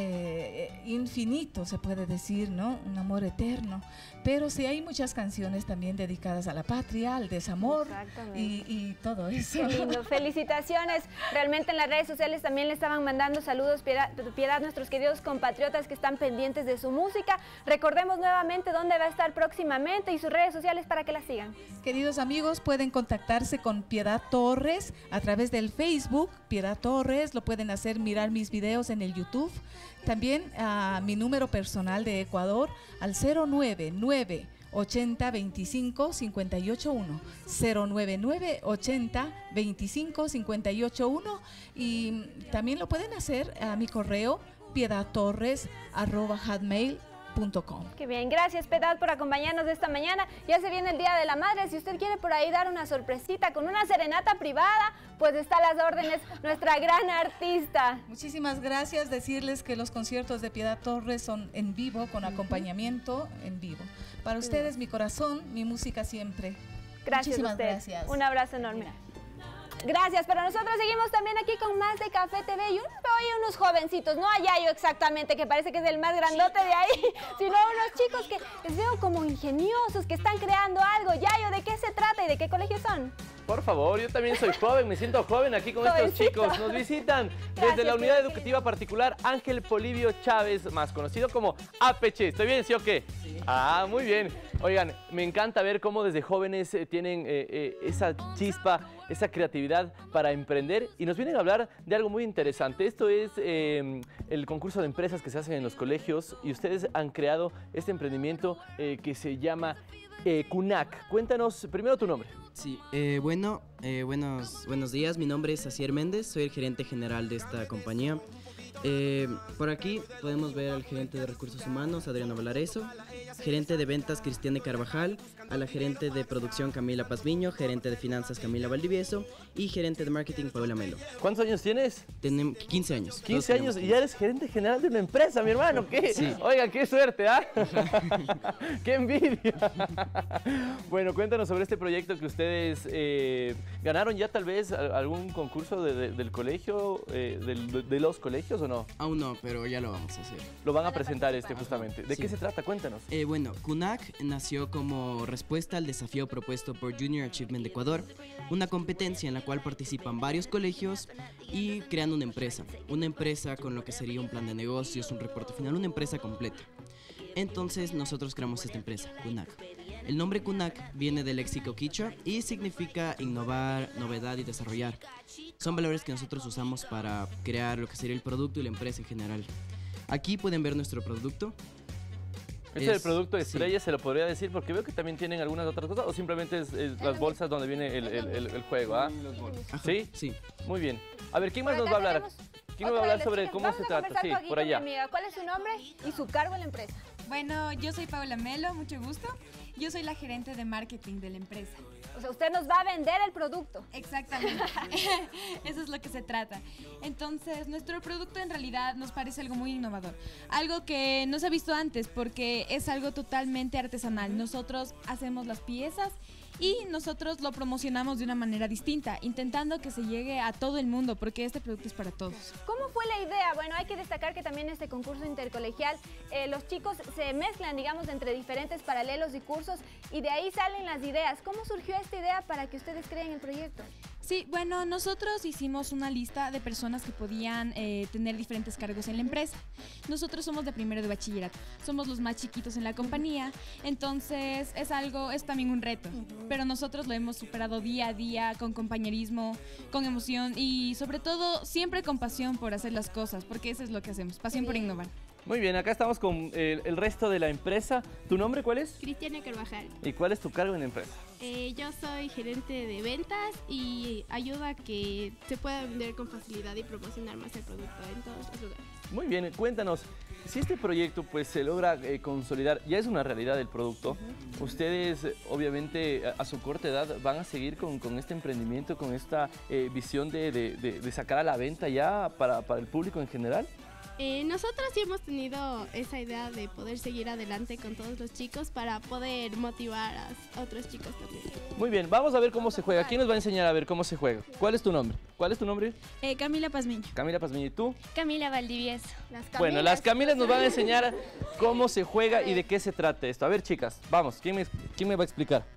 eh, infinito, se puede decir, ¿no? Un amor eterno. Pero sí hay muchas canciones también dedicadas a la patria, al desamor y, y todo eso. Qué lindo, felicitaciones. Realmente en las redes sociales también le estaban mandando saludos, Piedad, Piedad, nuestros queridos compatriotas que están pendientes de su música. Recordemos nuevamente dónde va a estar próximamente y sus redes sociales para que la sigan. Queridos amigos, pueden contactarse con Piedad Torres a través del Facebook, Piedad Torres, lo pueden hacer, mirar mis videos en el YouTube. También a mi número personal de Ecuador al cero nueve nueve ochenta veinticinco cincuenta y ocho uno, cero nueve nueve ochenta veinticinco cincuenta y ocho uno, y también lo pueden hacer a mi correo piedadtorres arroba hotmail punto com. Qué bien, gracias Piedad por acompañarnos de esta mañana. Ya se viene el Día de la Madre, si usted quiere por ahí dar una sorpresita con una serenata privada, pues está a las órdenes nuestra gran artista. Muchísimas gracias, decirles que los conciertos de Piedad Torres son en vivo, con acompañamiento en vivo. Para ustedes, mi corazón, mi música siempre. Gracias Muchísimas a usted. gracias. Un abrazo enorme. Gracias, pero nosotros seguimos también aquí con más de Café T V y uno veo ahí unos jovencitos, no a Yayo exactamente, que parece que es el más grandote de ahí, sino unos chicos que les veo como ingeniosos, que están creando algo. Yayo, ¿de qué se trata y de qué colegio son? Por favor, yo también soy joven, me siento joven aquí con estos chicos. Nos visitan desde Gracias, la Unidad Pepe. Educativa Particular Ángel Polibio Chávez, más conocido como A P C. ¿Estoy bien, sí o qué? Sí. Ah, muy bien. Oigan, me encanta ver cómo desde jóvenes eh, tienen eh, eh, esa chispa, esa creatividad para emprender, y nos vienen a hablar de algo muy interesante. Esto es eh, el concurso de empresas que se hacen en los colegios, y ustedes han creado este emprendimiento eh, que se llama eh, CUNAC. Cuéntanos primero tu nombre. Sí, eh, bueno, eh, buenos, buenos días, mi nombre es Asier Méndez, soy el gerente general de esta compañía. Eh, por aquí podemos ver al gerente de recursos humanos, Adriano Valareso, gerente de ventas Cristiane Carvajal, a la gerente de producción Camila Pazmiño, gerente de finanzas Camila Valdivieso y gerente de marketing Paula Melo. ¿Cuántos años tienes? Tenemos quince años. quince años y ya eres gerente general de una empresa, mi hermano. ¿Qué? Sí. Oiga, qué suerte, ¿ah? ¡Qué envidia! Bueno, cuéntanos sobre este proyecto que ustedes eh, ganaron ya tal vez algún concurso de, de, del colegio, eh, del, de, de los colegios o no? Aún no, pero ya lo vamos a hacer. Lo van a presentar este justamente. ¿De Sí. qué se trata? Cuéntanos. Eh, bueno, C U N A C nació como respuesta al desafío propuesto por Junior Achievement Ecuador, una competencia en la cual participan varios colegios y crean una empresa. Una empresa con lo que sería un plan de negocios, un reporte final, una empresa completa. Entonces nosotros creamos esta empresa, C U N A C. El nombre C U N A C viene del léxico quichua y significa innovar, novedad y desarrollar. Son valores que nosotros usamos para crear lo que sería el producto y la empresa en general. Aquí pueden ver nuestro producto. Este es el producto estrella, sí. Se lo podría decir, porque veo que también tienen algunas otras cosas, o simplemente es, es las bolsas donde viene el, el, el, el juego, ¿ah? ¿Sí? Sí. Muy bien. A ver, ¿quién más nos va a hablar? ¿Quién nos va a hablar sobre cómo se trata? Sí, por allá. ¿Cuál es su nombre y su cargo en la empresa? Bueno, yo soy Paula Melo, mucho gusto. Yo soy la gerente de marketing de la empresa. O sea, usted nos va a vender el producto. Exactamente. Eso es lo que se trata. Entonces, nuestro producto en realidad nos parece algo muy innovador. Algo que no se ha visto antes porque es algo totalmente artesanal. Nosotros hacemos las piezas y nosotros lo promocionamos de una manera distinta, intentando que se llegue a todo el mundo, porque este producto es para todos. ¿Cómo fue la idea? Bueno, hay que destacar que también este concurso intercolegial, eh, los chicos se mezclan, digamos, entre diferentes paralelos y cursos, y de ahí salen las ideas. ¿Cómo surgió esta idea para que ustedes creen el proyecto? Sí, bueno, nosotros hicimos una lista de personas que podían eh, tener diferentes cargos en la empresa. Nosotros somos de primero de bachillerato, somos los más chiquitos en la compañía, entonces es algo, es también un reto, uh-huh. Pero nosotros lo hemos superado día a día con compañerismo, con emoción y sobre todo siempre con pasión por hacer las cosas, porque eso es lo que hacemos, pasión por innovar. Muy bien, acá estamos con el, el resto de la empresa. ¿Tu nombre cuál es? Cristiane Carvajal. ¿Y cuál es tu cargo en la empresa? Eh, yo soy gerente de ventas y ayudo a que se pueda vender con facilidad y promocionar más el producto en todos los lugares. Muy bien, cuéntanos, si este proyecto pues se logra eh, consolidar, ya es una realidad el producto, uh-huh. Ustedes obviamente a, a su corta edad van a seguir con, con este emprendimiento, con esta eh, visión de, de, de, de sacar a la venta ya para, para el público en general. Eh, nosotros sí hemos tenido esa idea de poder seguir adelante con todos los chicos para poder motivar a otros chicos también. Muy bien, vamos a ver cómo se juega. ¿Quién nos va a enseñar a ver cómo se juega? ¿Cuál es tu nombre? ¿Cuál es tu nombre? Eh, Camila Pazmiño. Camila Pazmiño, ¿y tú? Camila Valdivieso. Las bueno, las Camilas nos van a enseñar cómo se juega y de qué se trata esto. A ver, chicas, vamos, ¿quién me, quién me va a explicar?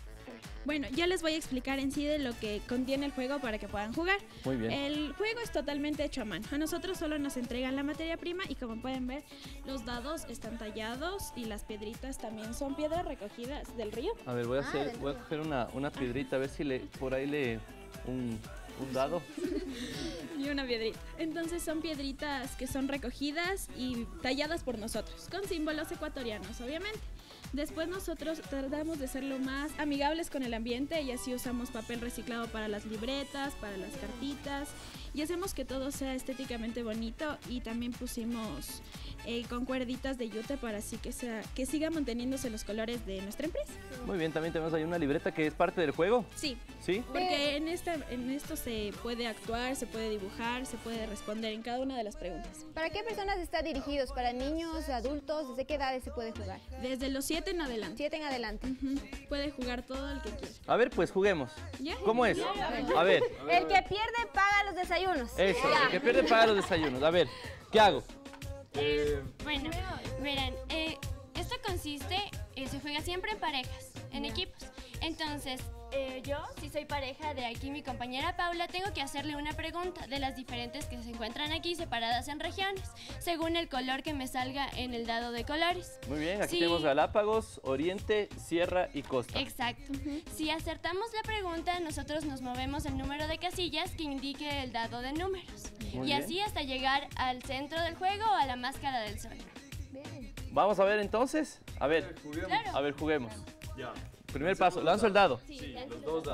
Bueno, yo les voy a explicar en sí de lo que contiene el juego para que puedan jugar. Muy bien. El juego es totalmente hecho a mano. A nosotros solo nos entregan la materia prima y como pueden ver, los dados están tallados y las piedritas también son piedras recogidas del río. A ver, voy a, hacer, ah, voy a coger una, una piedrita, a ver si le, por ahí le... un, un dado. Y una piedrita. Entonces son piedritas que son recogidas y talladas por nosotros, con símbolos ecuatorianos, obviamente. Después nosotros tratamos de ser lo más amigables con el ambiente y así usamos papel reciclado para las libretas, para las cartitas y hacemos que todo sea estéticamente bonito y también pusimos eh, con cuerditas de yute para así que, sea, que siga manteniéndose los colores de nuestra empresa. Muy bien, también tenemos ahí una libreta que es parte del juego. Sí. ¿Sí? Porque en, esta, en esto se puede actuar, se puede dibujar, se puede responder en cada una de las preguntas. ¿Para qué personas está dirigidos? ¿Para niños, adultos? ¿Desde qué edades se puede jugar? Desde los siete en adelante. siete en adelante. Uh-huh. Puede jugar todo el que quiera. A ver, pues juguemos. ¿Ya? ¿Cómo es? A ver. El que pierde paga los desayunos. Eso, el que pierde paga los desayunos. A ver, ¿qué hago? Eh, bueno, verán, eh, esto consiste, eh, se juega siempre en parejas, en yeah. equipos. Entonces, eh, yo, si soy pareja de aquí mi compañera Paula, tengo que hacerle una pregunta de las diferentes que se encuentran aquí separadas en regiones, según el color que me salga en el dado de colores. Muy bien, aquí sí. tenemos Galápagos, Oriente, Sierra y Costa. Exacto. Uh-huh. Si acertamos la pregunta, nosotros nos movemos el número de casillas que indique el dado de números. Muy y bien. Así hasta llegar al centro del juego o a la máscara del sol. Bien. Vamos a ver entonces. A ver, claro. a ver, juguemos. Ya. Primer paso, lanzo el dado. Sí, sí los dos dados.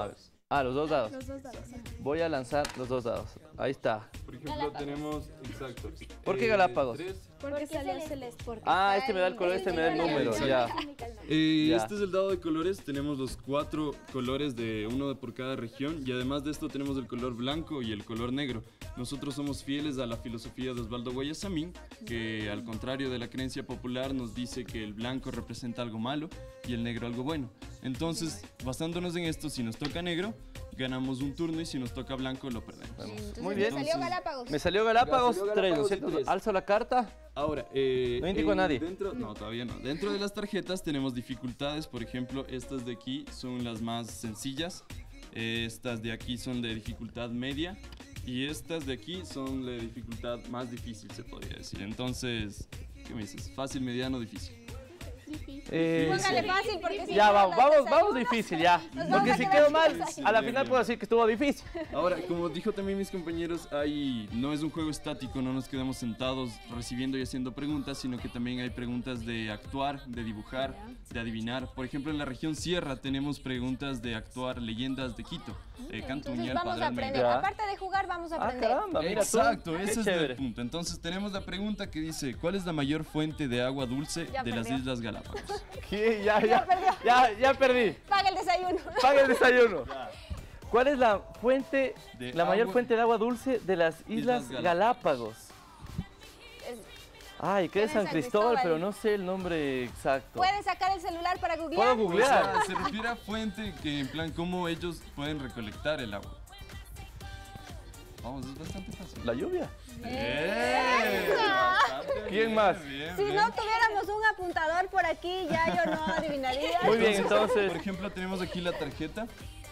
Ah, los dos dados. Los dos dados. Voy a lanzar los dos dados. Ahí está. Por ejemplo, tenemos, exacto. ¿Por qué eh, Galápagos? tres. Porque salió celeste. Ah, este me da el color, este me da el número. Ya. Eh, Ya. Este es el dado de colores. Tenemos los cuatro colores de uno por cada región. Y además de esto tenemos el color blanco y el color negro. Nosotros somos fieles a la filosofía de Osvaldo Guayasamín, que al contrario de la creencia popular nos dice que el blanco representa algo malo y el negro algo bueno. Entonces, basándonos en esto, si nos toca negro, ganamos un turno y si nos toca blanco, lo perdemos. Muy bien. Me salió Galápagos. Me salió Galápagos Me salió tres, ¿no es Galápagos cierto? tres. Alzo la carta. Ahora, eh, No indico a en- nadie. Dentro, no, todavía no. Dentro de las tarjetas tenemos dificultades. Por ejemplo, estas de aquí son las más sencillas. Eh, estas de aquí son de dificultad media. Y estas de aquí son de dificultad más difícil, se podría decir. Entonces, ¿qué me dices? Fácil, mediano, difícil. Eh, Póngale fácil porque si Ya, no, vamos, las vamos, desayunos, vamos difícil ya. nos vamos Porque a si quedar quedo sin mal, desayuno. a la final puedo decir que estuvo difícil. Ahora, como dijo también mis compañeros, hay, no es un juego estático, no nos quedamos sentados recibiendo y haciendo preguntas, sino que también hay preguntas de actuar, de dibujar, de adivinar. Por ejemplo, en la región Sierra tenemos preguntas de actuar leyendas de Quito, de Cantuña, el Vamos a Padre aprender. Almeida. Aparte de jugar, vamos a aprender. mira tú. Exacto, Qué ese es chévere. el punto. Entonces tenemos la pregunta que dice, ¿cuál es la mayor fuente de agua dulce Ya de las perdió. Islas Galápagos? ¿Qué? Ya, Ya ya, perdió. ya, ya perdí. Paga el desayuno. Paga el desayuno. ¿Cuál es la fuente, De la mayor agua- fuente de agua dulce de las Islas, Islas Galápagos? Ay, que es Queda San San Cristóbal, Cristóbal. pero no sé el nombre exacto. ¿Puedes sacar el celular para googlear? Puedo O googlear. sea, se refiere a fuente que en plan cómo ellos pueden recolectar el agua. Vamos, es bastante fácil. La lluvia. ¡Eh! Bastante ¿Quién bien, más? bien, Si bien. no tuviéramos un apuntador por aquí, ya yo no adivinaría. Muy bien, entonces. Por ejemplo, tenemos aquí la tarjeta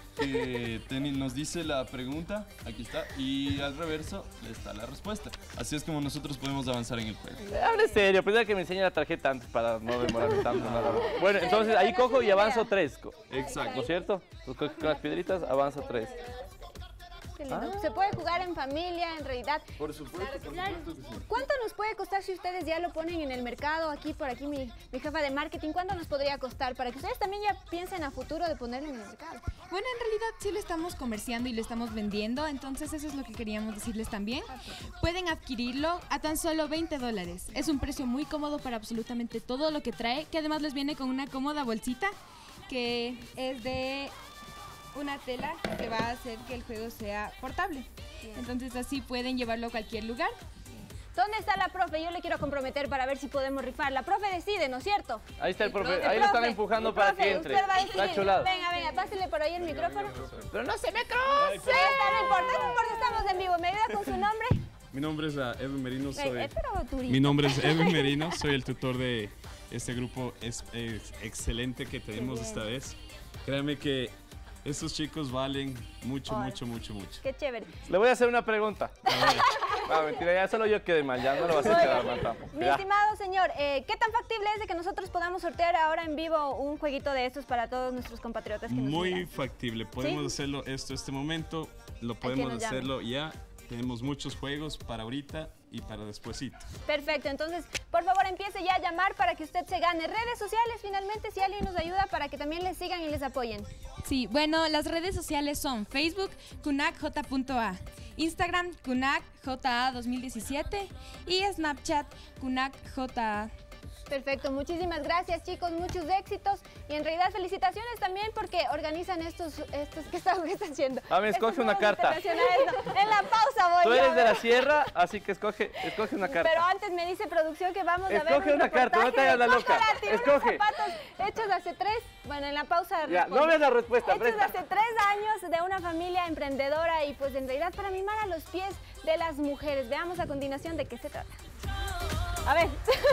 que teni- nos dice la pregunta, aquí está, y al reverso está la respuesta. Así es como nosotros podemos avanzar en el juego. Eh, Hable serio, primero que me enseñe la tarjeta antes para no demorarme tanto. en la- Bueno, entonces ahí cojo y avanzo tres. co- Exacto. ¿No es cierto? Entonces, cojo con las piedritas avanzo tres. Qué lindo. Ah. Se puede jugar en familia, en realidad. Por supuesto, por Claro. supuesto que sí. ¿Cuánto nos puede costar si ustedes ya lo ponen en el mercado? Aquí, por aquí, mi, mi jefa de marketing. ¿Cuánto nos podría costar? Para que ustedes también ya piensen a futuro de ponerlo en el mercado. Bueno, en realidad sí lo estamos comerciando y lo estamos vendiendo, entonces eso es lo que queríamos decirles también. Pueden adquirirlo a tan solo veinte dólares. Es un precio muy cómodo para absolutamente todo lo que trae, que además les viene con una cómoda bolsita que es de una tela que va a hacer que el juego sea portable. Entonces así pueden llevarlo a cualquier lugar. ¿Dónde está la profe? Yo le quiero comprometer para ver si podemos rifar. La profe decide, ¿no es cierto? Ahí está el profe, El ahí lo están profe, empujando el para profe, que entre. Usted va a Está decidir. chulado. Venga, venga, pásele por ahí el micrófono. Pero no se me Sí, está, no importa, no importa, estamos en vivo. ¿Me ayuda con su nombre? Mi nombre es uh, Edwin Merino, Eh, soy... eh, pero turista. Mi nombre es Edwin Merino, soy el tutor de este grupo es, es excelente que tenemos bien. esta vez. Créanme que estos chicos valen mucho, Ay. mucho, mucho, mucho. Qué chévere. Le voy a hacer una pregunta. No, mentira, ya solo yo quedé mal, ya no lo vas a Muy quedar bien. mal tampoco. Mi Ya. estimado señor, eh, ¿qué tan factible es de que nosotros podamos sortear ahora en vivo un jueguito de estos para todos nuestros compatriotas que nos Muy miran? factible. Podemos hacerlo esto este momento, lo podemos nos llame. hacerlo ya. Tenemos muchos juegos para ahorita y para despuesito. Perfecto, entonces por favor empiece ya a llamar para que usted se gane. Redes sociales finalmente, si alguien nos ayuda para que también les sigan y les apoyen. Sí, bueno, las redes sociales son Facebook, kunakj.a, Instagram, kunakja dos mil diecisiete y Snapchat, kunakja. Perfecto, muchísimas gracias chicos, muchos éxitos y en realidad felicitaciones también porque organizan estos, estos ¿qué están, qué están haciendo? A ver, escoge Estos una juegos carta. internacionales, no. En la pausa voy Tú yo, eres de la ¿verdad? sierra, así que escoge, escoge una carta. Pero antes me dice producción que vamos a ver Escoge un una carta, no te reportaje hagas la de loca. Coca-Cola, tiene unos Escoge. zapatos hechos hace tres, bueno, en la pausa Ya, respondo. no ves la respuesta, Hechos presta. hace tres años de una familia emprendedora y pues en realidad para mimar a los pies de las mujeres. Veamos a continuación de qué se trata. A ver.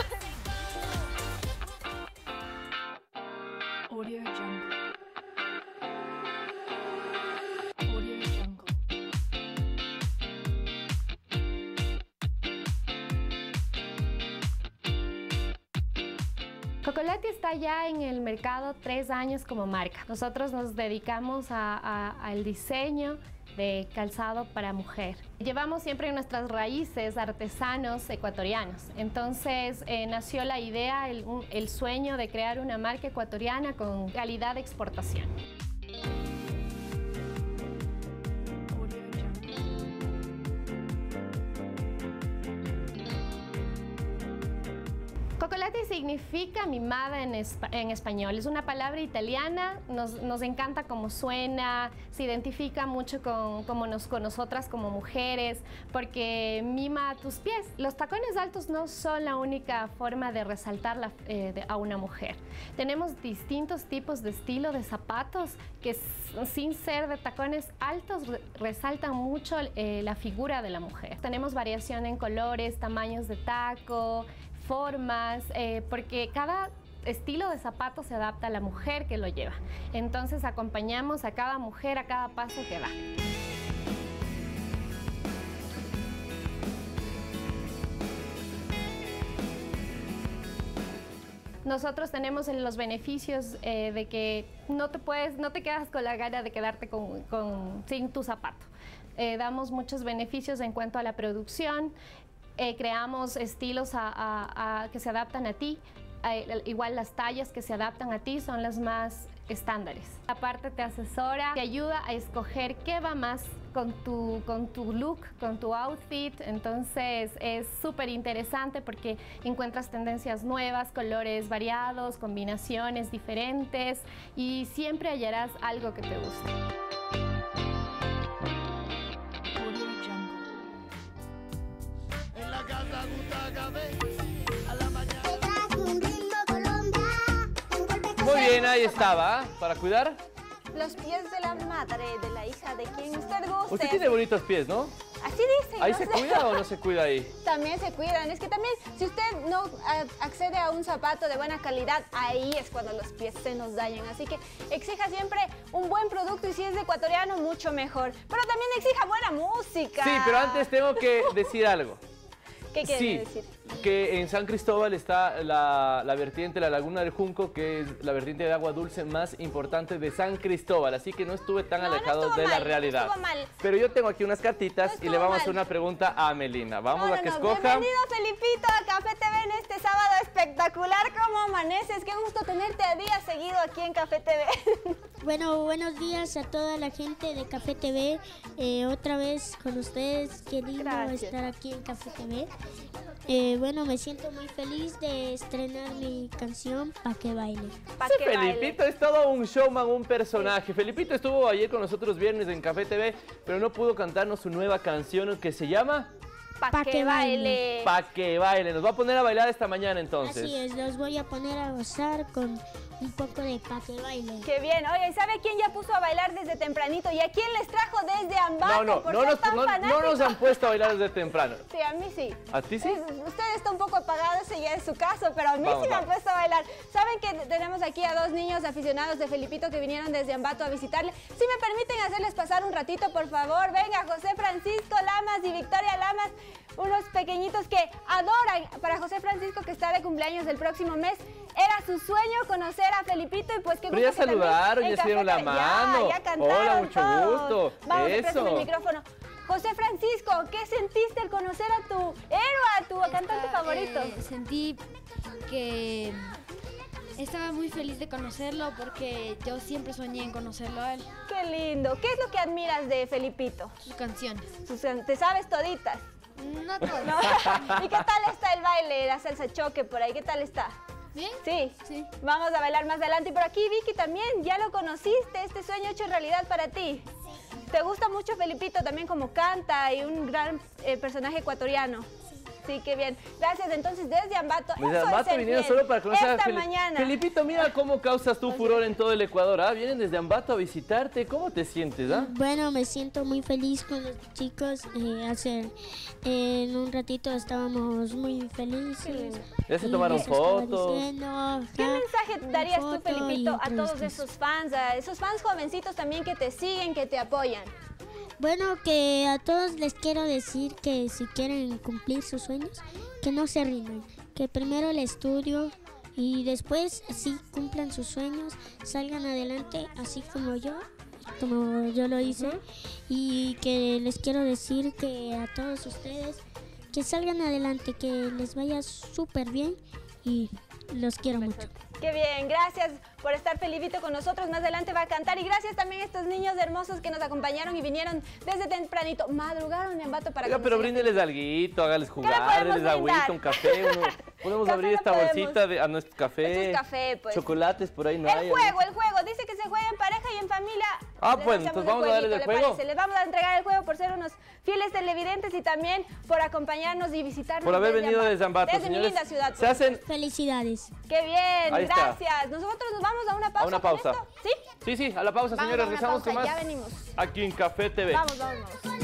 Audio Jungle. Audio Jungle. Cocolati está ya en el mercado tres años como marca. Nosotros nos dedicamos a- a- al diseño de calzado para mujer. Llevamos siempre en nuestras raíces artesanos ecuatorianos. Entonces eh, nació la idea, el, un- el sueño de crear una marca ecuatoriana con calidad de exportación. Focolati significa mimada en, espa en español. Es una palabra italiana, nos, nos encanta cómo suena, se identifica mucho con, como nos, con nosotras como mujeres, porque mima tus pies. Los tacones altos no son la única forma de resaltar la, eh, de, a una mujer. Tenemos distintos tipos de estilo de zapatos que sin ser de tacones altos re resaltan mucho eh, la figura de la mujer. Tenemos variación en colores, tamaños de taco, formas, eh, porque cada estilo de zapato se adapta a la mujer que lo lleva. Entonces acompañamos a cada mujer a cada paso que da. Nosotros tenemos los beneficios eh, de que no te puedes, no te quedas con la gana de quedarte con, con, sin tu zapato. Eh, damos muchos beneficios en cuanto a la producción. Eh, creamos estilos a, a, a, que se adaptan a ti, eh, igual las tallas que se adaptan a ti son las más estándares. Aparte te asesora, te ayuda a escoger qué va más con tu, con tu look, con tu outfit, entonces es súper interesante porque encuentras tendencias nuevas, colores variados, combinaciones diferentes y siempre hallarás algo que te guste. Muy bien, ahí estaba. ¿Para cuidar? Los pies de la madre, de la hija, de quien usted guste. Usted tiene bonitos pies, ¿no? Así dicen. ¿Ahí no se sé. cuida o no se cuida ahí? También se cuidan. Es que también, si usted no accede a un zapato de buena calidad, ahí es cuando los pies se nos dañan. Así que exija siempre un buen producto y si es de ecuatoriano, mucho mejor. Pero también exija buena música. Sí, pero antes tengo que decir algo. ¿Qué quiere sí, decir? Que en San Cristóbal está la, la vertiente, la Laguna del Junco, que es la vertiente de agua dulce más importante de San Cristóbal. Así que no estuve tan No, alejado no estuvo de mal, la realidad. no estuvo mal. Pero yo tengo aquí unas cartitas No y le vamos mal. a hacer una pregunta a Melina. Vamos No, a no, que no. escoja. Bienvenido, Felipito, a Café T V en este sábado espectacular. ¿Cómo amaneces? Qué gusto tenerte a día seguido aquí en Café T V. Bueno, buenos días a toda la gente de Café T V. Eh, otra vez con ustedes, qué lindo Gracias. estar aquí en Café T V. Eh, bueno, me siento muy feliz de estrenar mi canción Pa' que baile. Pa' Ese que baile. Felipito es todo un showman, un personaje. Felipito estuvo ayer con nosotros viernes en Café T V, pero no pudo cantarnos su nueva canción que se llama Pa' Pa' que que baile. Pa' que baile. Nos va a poner a bailar esta mañana entonces. Así es, los voy a poner a gozar con un poco de Pa' que baile. Qué bien. Oye, ¿y sabe quién ya puso a bailar desde tempranito? ¿Y a quién les trajo desde Ambato? No, no, por no ser nos, tan no, no fanático? nos han puesto a bailar desde temprano. Sí, a mí sí. ¿A ti sí? Es- Usted está un poco apagado, ese ya es su caso, pero a mí Vamos, sí me han vamos. puesto a bailar. ¿Saben que tenemos aquí a dos niños aficionados de Felipito que vinieron desde Ambato a visitarle? Si me permiten hacerles pasar un ratito, por favor. Venga, José Francisco Lamas y Victoria Lamas, unos pequeñitos que adoran. Para José Francisco, que está de cumpleaños el próximo mes, era su sueño conocer a Felipito y pues qué Pero gusto ya que también saludaron, en ya se Café dieron la T V. mano. Ya, ya cantaron Hola, mucho todos. gusto. Vamos, Eso. préstame el micrófono. José Francisco, ¿qué sentiste al conocer a tu héroe, a tu cantante favorito? Eh, sentí que estaba muy feliz de conocerlo porque yo siempre soñé en conocerlo a él. Qué lindo. ¿Qué es lo que admiras de Felipito? Sus canciones. Sus can- ¿Te sabes toditas? No todas. No. ¿Y qué tal está el baile, la salsa choque por ahí? ¿Qué tal está? ¿Bien? Sí. Sí. Vamos a bailar más adelante. Y por aquí, Vicky, también, ya lo conociste, este sueño hecho realidad para ti. ¿Te gusta mucho Felipito también como canta y un gran eh, personaje ecuatoriano? Sí, qué bien. Gracias, entonces, desde Ambato. Desde Eso es Ambato ser vinieron fiel. solo para conocer Esta a Feli- mañana. Felipito, mira cómo causas tu furor en todo el Ecuador. ¿Ah? Vienen desde Ambato a visitarte. ¿Cómo te sientes? Ah? Bueno, me siento muy feliz con los chicos. Eh, hace, eh, en un ratito estábamos muy felices. Ya se Y tomaron les estaba fotos. diciendo, ¿Qué ajá, mensaje darías tú, foto Felipito, y a todos otros esos fans, a esos fans jovencitos también que te siguen, que te apoyan? Bueno, que a todos les quiero decir que si quieren cumplir sus sueños, que no se rindan, que primero el estudio y después sí cumplan sus sueños, salgan adelante así como yo, como yo lo hice, y que les quiero decir que a todos ustedes que salgan adelante, que les vaya súper bien y los quiero mucho. Qué bien, gracias por estar Felipito con nosotros. Más adelante va a cantar y gracias también a estos niños hermosos que nos acompañaron y vinieron desde tempranito. Madrugaron en Ambato para Oiga, conocer pero a bríndeles alguito, hágales le jugar, podemos denles agüita, brindar? un café, uno- Podemos Café abrir no esta podemos. bolsita de, a nuestro café. Esto es café, pues. Chocolates por ahí no El hay. juego, el juego. Dice que se juega en pareja y en familia. Ah, Les pues, hacemos entonces el vamos a darle jueguito, el ¿le juego. parece? Les vamos a entregar el juego por ser unos fieles televidentes y también por acompañarnos y visitarnos. Por haber desde venido Ambato. desde Ambato, Desde mi señores. linda ciudad. Se hacen... Felicidades. ¡Qué bien! Ahí está. Gracias. Nosotros nos vamos a una pausa. A una con pausa. esto, ¿Sí? Sí, sí, a la pausa, Vamos señores. a una Regresamos pausa, con más ya venimos. aquí en Café T V. Vamos, vamos, vamos.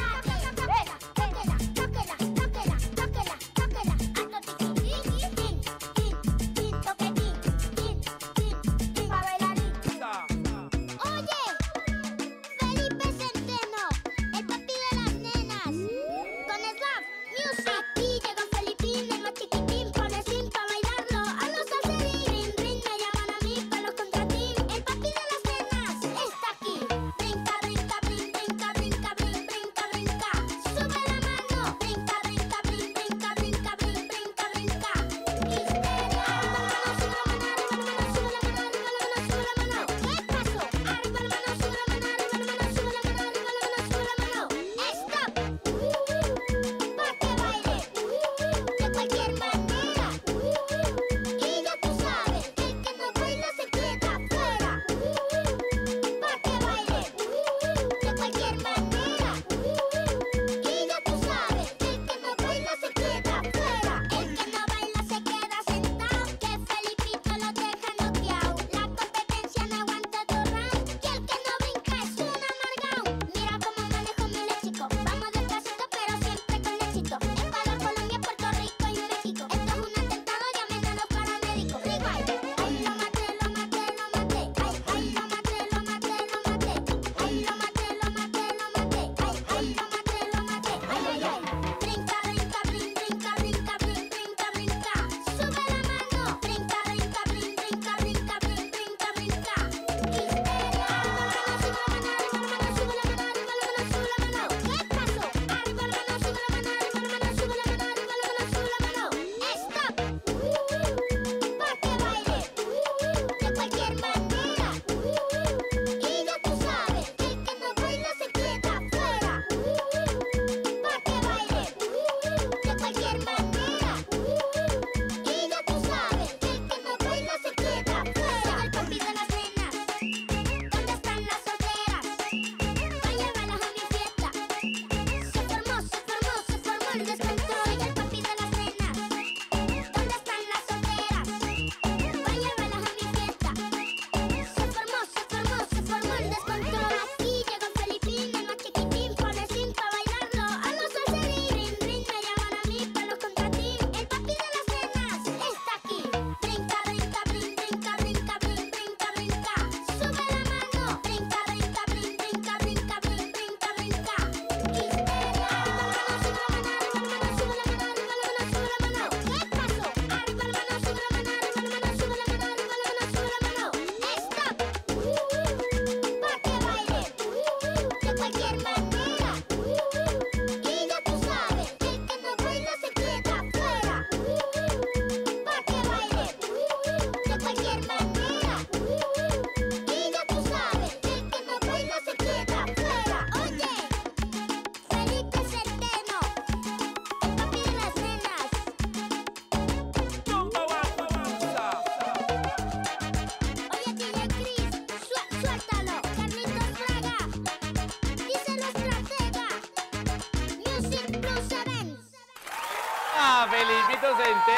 Felipito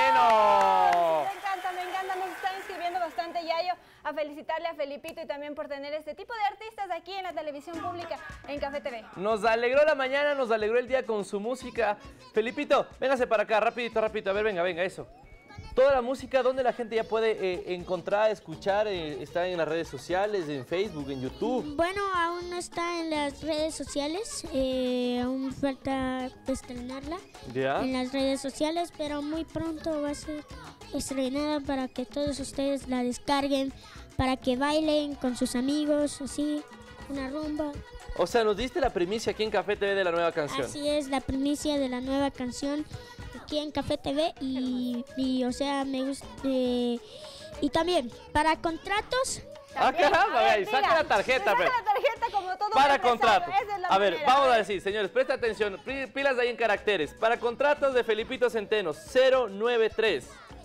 Centeno. Me encanta, me encanta, nos están escribiendo bastante, Yayo, a felicitarle a Felipito y también por tener este tipo de artistas aquí en la televisión pública, en Café T V. Nos alegró la mañana, nos alegró el día con su música. Felipito, véngase para acá, rapidito, rapidito, a ver, venga, venga, eso. Toda la música, ¿dónde la gente ya puede eh, encontrar, escuchar? Eh, ¿Está en las redes sociales, en Facebook, en YouTube? Bueno, aún no está en las redes sociales, eh, aún falta estrenarla ¿Ya? en las redes sociales, pero muy pronto va a ser estrenada para que todos ustedes la descarguen, para que bailen con sus amigos, así, una rumba. O sea, nos diste la primicia aquí en Café T V de la nueva canción. Así es, la primicia de la nueva canción aquí en Café T V y, y o sea, me gusta. Eh, y también, para contratos. Ah, caramba, a ver, ahí, saca mira, la tarjeta, saca pues. la tarjeta como todo Para empezado, contratos. esa es la A ver, manera. vamos a decir, señores, presta atención, pi- pilas ahí en caracteres. Para contratos de Felipito Centeno, cero nueve tres,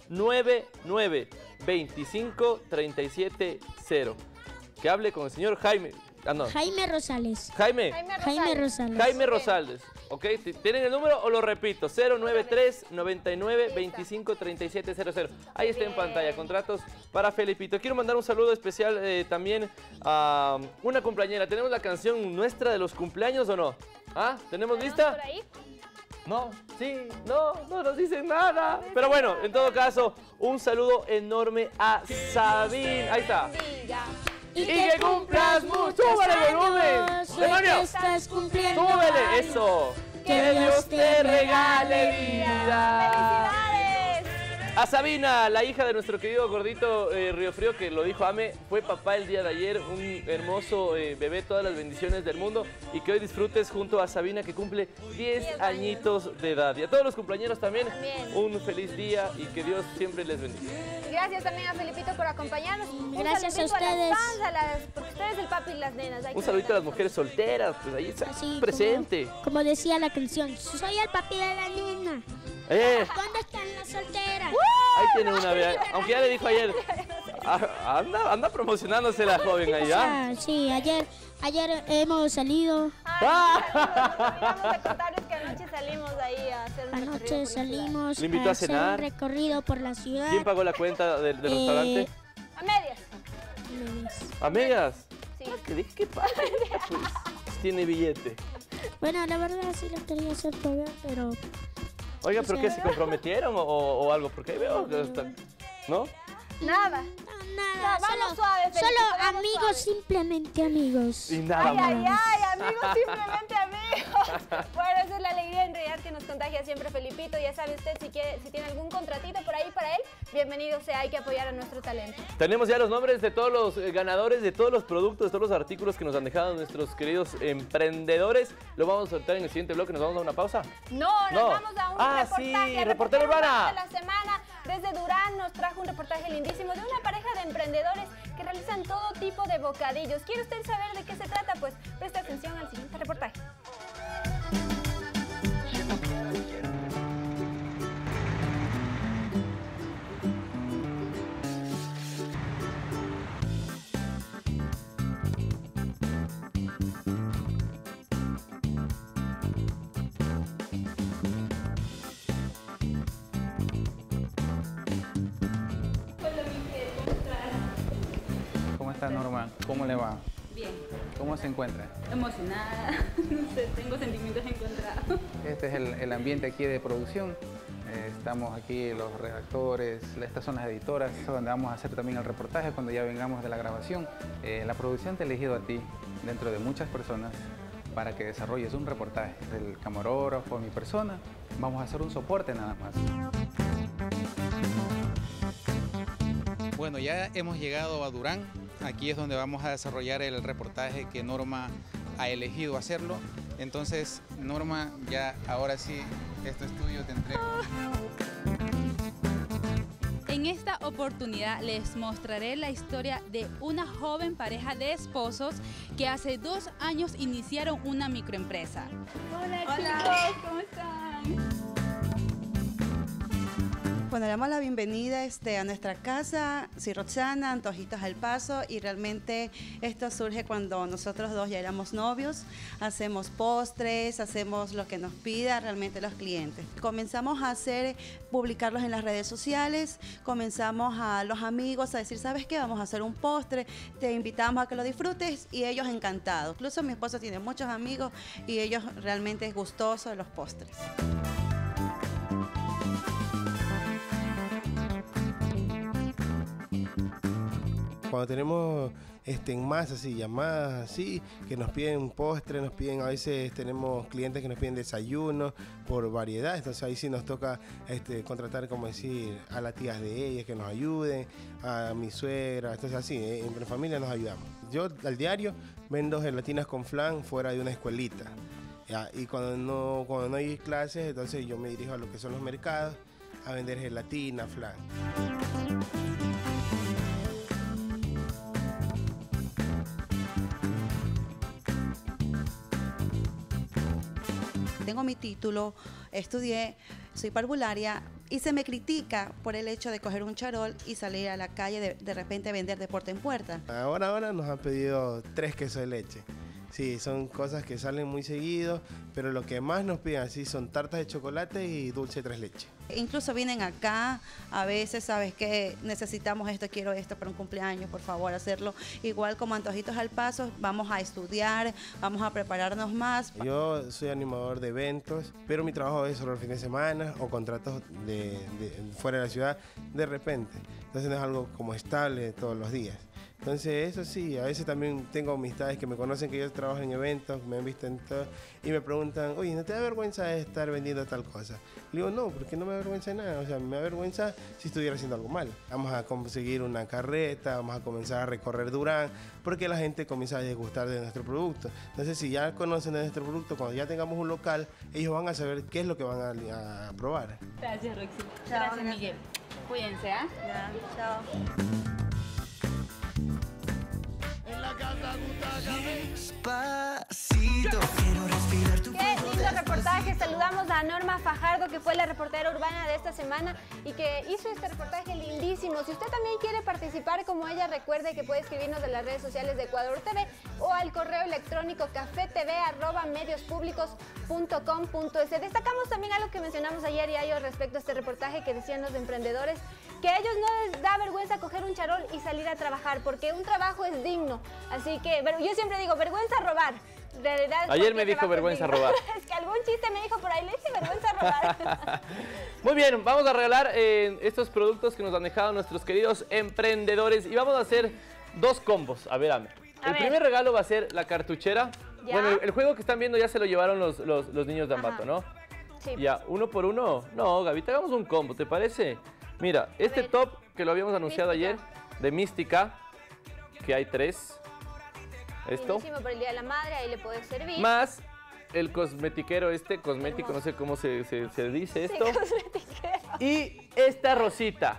nueve nueve, veinticinco, treinta y siete cero. Que hable con el señor Jaime. Ah, no. Jaime Rosales. Jaime. Jaime Rosales. Jaime Rosales. Ok, ¿tienen el número o lo repito? cero nueve tres, noventa y nueve, veinticinco, treinta y siete cero cero. Ahí está en pantalla, contratos para Felipito. Quiero mandar un saludo especial eh, también a una cumpleañera. ¿Tenemos la canción nuestra de los cumpleaños o no? ¿Ah? ¿Tenemos lista? ¿Por ahí? No, sí, no, no nos dicen nada. Pero bueno, en todo caso, un saludo enorme a Sabine. Ahí está. Y que cumplas mucho. ¡Súbele el volumen! ¡Demonio! ¡Súbele! ¡Eso! ¡Que Dios te regale vida! A Sabina, la hija de nuestro querido gordito eh, Río Frío, que lo dijo Ame, fue papá el día de ayer, un hermoso eh, bebé, todas las bendiciones del mundo, y que hoy disfrutes junto a Sabina, que cumple diez añitos de edad. Y a todos los cumpleaños también, también, un feliz día y que Dios siempre les bendiga. Gracias también a Felipito por acompañarnos. Gracias un a ustedes. A las fans, a las, porque ustedes el papi y las nenas. Un saludito a las mujeres solteras, pues ahí está Así, presente. Como, como decía la canción, soy el papi de la nena. Eh. ¿Dónde están las solteras? Ahí tiene una, vea. Aunque ya le dijo ayer, anda, anda promocionándose la joven ahí, ¿ah? Sí, ayer, ayer hemos salido. Ay, vamos a contarles que anoche salimos ahí a hacer un Anoche recorrido por salimos ¿Le invitó a a cenar? hacer un recorrido por la ciudad. ¿Quién pagó la cuenta del, del Eh, restaurante? A medias. ¿A medias? Sí. Ah, que dije que pague, pues, tiene billete. Bueno, la verdad sí lo quería hacer pagar, pero... Oiga, O ¿pero sea, qué? ¿Se comprometieron o, o algo? Porque ahí veo que está... ¿No? Nada. Nada, No, vamos solo, suave, Felipito, solo vamos amigos, suave. simplemente amigos. Y nada Ay, más. ay, ay, amigos, simplemente amigos. Bueno, esa es la alegría en realidad que nos contagia siempre Felipito. Ya sabe usted, si quiere, si tiene algún contratito por ahí para él, bienvenido sea, hay que apoyar a nuestro talento. Tenemos ya los nombres de todos los eh, ganadores, de todos los productos, de todos los artículos que nos han dejado nuestros queridos emprendedores. Lo vamos a soltar en el siguiente bloque. ¿Nos vamos a una pausa? No, nos No. vamos a un Ah, reportaje. sí, reportero urbana. de la semana desde Durán nos trajo un reportaje lindísimo de una pareja de emprendedores que realizan todo tipo de bocadillos. ¿Quiere usted saber de qué se trata? Pues preste atención al siguiente reportaje. ¿Cómo está Norma? ¿Cómo le va? Bien. ¿Cómo se encuentra? Emocionada, no sé, tengo sentimientos encontrados. Este es el, el ambiente aquí de producción. Eh, estamos aquí los redactores, estas son las editoras, donde vamos a hacer también el reportaje cuando ya vengamos de la grabación. Eh, la producción te ha elegido a ti, dentro de muchas personas, para que desarrolles un reportaje. El camarógrafo, mi persona, vamos a hacer un soporte nada más. Bueno, ya hemos llegado a Durán. Aquí es donde vamos a desarrollar el reportaje que Norma ha elegido hacerlo. Entonces, Norma, ya ahora sí, esto es tuyo, te entrego. En esta oportunidad les mostraré la historia de una joven pareja de esposos que hace dos años iniciaron una microempresa. Hola, Hola. chicos, ¿cómo están? Bueno, le damos la bienvenida este, a nuestra casa, soy Roxana, Antojitos al Paso, y realmente esto surge cuando nosotros dos ya éramos novios, hacemos postres, hacemos lo que nos pida realmente los clientes. Comenzamos a hacer, publicarlos en las redes sociales, comenzamos a los amigos a decir, ¿sabes qué? Vamos a hacer un postre, te invitamos a que lo disfrutes, y ellos encantados. Incluso mi esposo tiene muchos amigos y ellos realmente es gustoso de los postres. Cuando tenemos este, en masa, así, llamadas así, que nos piden postre, nos piden, a veces tenemos clientes que nos piden desayuno por variedad, entonces ahí sí nos toca este, contratar, como decir, a las tías de ellas que nos ayuden, a mi suegra, entonces así, eh, entre familia nos ayudamos. Yo al diario vendo gelatinas con flan fuera de una escuelita, ¿ya? Y cuando no, cuando no hay clases, entonces yo me dirijo a lo que son los mercados a vender gelatina, flan. Tengo mi título, estudié, soy parvularia, y se me critica por el hecho de coger un charol y salir a la calle de, de repente a vender de puerta en puerta. Ahora, ahora nos han pedido tres quesos de leche. Sí, son cosas que salen muy seguido, pero lo que más nos piden así son tartas de chocolate y dulce tres leche. Incluso vienen acá, a veces, ¿sabes qué? Necesitamos esto, quiero esto para un cumpleaños, por favor, hacerlo. Igual como Antojitos al Paso, vamos a estudiar, vamos a prepararnos más. Yo soy animador de eventos, pero mi trabajo es solo el fin de semana o contratos de, de fuera de la ciudad de repente. Entonces no es algo como estable todos los días. Entonces eso sí, a veces también tengo amistades que me conocen que yo trabajo en eventos, me han visto en todo y me preguntan, oye, ¿no te da vergüenza estar vendiendo tal cosa? Le digo, no, porque no me da vergüenza de nada, o sea, me da vergüenza si estuviera haciendo algo mal. Vamos a conseguir una carreta, vamos a comenzar a recorrer Durán, porque la gente comienza a degustar de nuestro producto. Entonces si ya conocen de nuestro producto, cuando ya tengamos un local, ellos van a saber qué es lo que van a, a probar. Gracias, Roxy. Chao, Gracias, Miguel. Cuídense, ¿ah? ¿eh? Ya, chao. Despacito, quiero respirar tu Qué lindo reportaje. Saludamos a Norma Fajardo, que fue la reportera urbana de esta semana y que hizo este reportaje lindísimo. Si usted también quiere participar como ella, recuerde que puede escribirnos en las redes sociales de Ecuador T V o al correo electrónico cafetv arroba mediospublicos punto com punto es. Destacamos también algo que mencionamos ayer y ayer respecto a este reportaje que decían los emprendedores, que a ellos no les da vergüenza coger un charol y salir a trabajar, porque un trabajo es digno. Así que, pero yo siempre digo, vergüenza robar. De verdad, ayer me dijo vergüenza robar. Es que algún chiste me dijo por ahí, le dice vergüenza robar. Muy bien, vamos a regalar eh, estos productos que nos han dejado nuestros queridos emprendedores y vamos a hacer dos combos. A ver, Ame. El ver. primer regalo va a ser la cartuchera. ¿Ya? Bueno, el, el juego que están viendo ya se lo llevaron los, los, los niños de Ambato, Ajá. ¿no? Sí. Ya, uno por uno. No, Gaby, te hagamos un combo, ¿te parece? Mira, este ver. top que lo habíamos anunciado Mística. ayer, de Mística, que hay tres. Esto. Lindísimo por el Día de la Madre, ahí le puede servir. Más el cosmetiquero este, cosmético, no sé cómo se, se, se dice esto. Sí, cosmetiquero. Y esta rosita.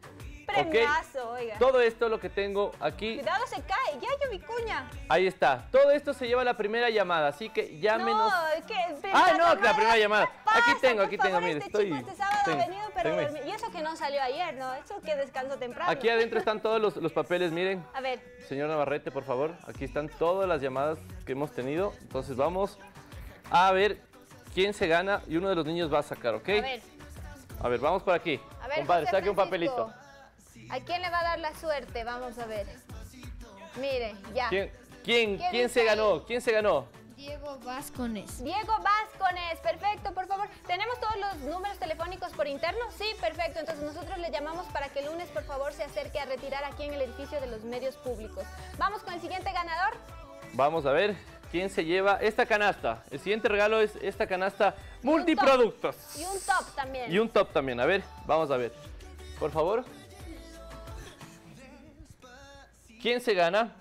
Premiazo, oiga. Todo esto lo que tengo aquí. Cuidado, se cae. Ya, yo mi cuña. Ahí está. Todo esto se lleva a la primera llamada, así que llámenos. No, ¿qué? Ah, no, la primera llamada. ¿Qué pasa? Aquí tengo, Por aquí favor, tengo, mire, este estoy. chico este sábado tengo, ha venido, pero tengo. dormi- y eso que no salió ayer, ¿no? Eso que descanso temprano. Aquí adentro están todos los, los papeles, miren. A ver. Señor Navarrete, por favor. Aquí están todas las llamadas que hemos tenido. Entonces vamos a ver quién se gana y uno de los niños va a sacar, ¿ok? A ver. A ver, vamos por aquí. A ver, Compadre, José saque un Francisco. papelito. ¿A quién le va a dar la suerte? Vamos a ver. Mire, ya. ¿Quién, quién, ¿Quién quién se dice ahí? ganó? ¿Quién se ganó? Diego Vázquez. Diego Vázquez, perfecto, por favor. ¿Tenemos todos los números telefónicos por interno? Sí, perfecto. Entonces nosotros le llamamos para que el lunes, por favor, se acerque a retirar aquí en el edificio de los medios públicos. Vamos con el siguiente ganador. Vamos a ver quién se lleva esta canasta. El siguiente regalo es esta canasta multiproductos. Y un top también. Y un top también. A ver, vamos a ver. Por favor. ¿Quién se gana?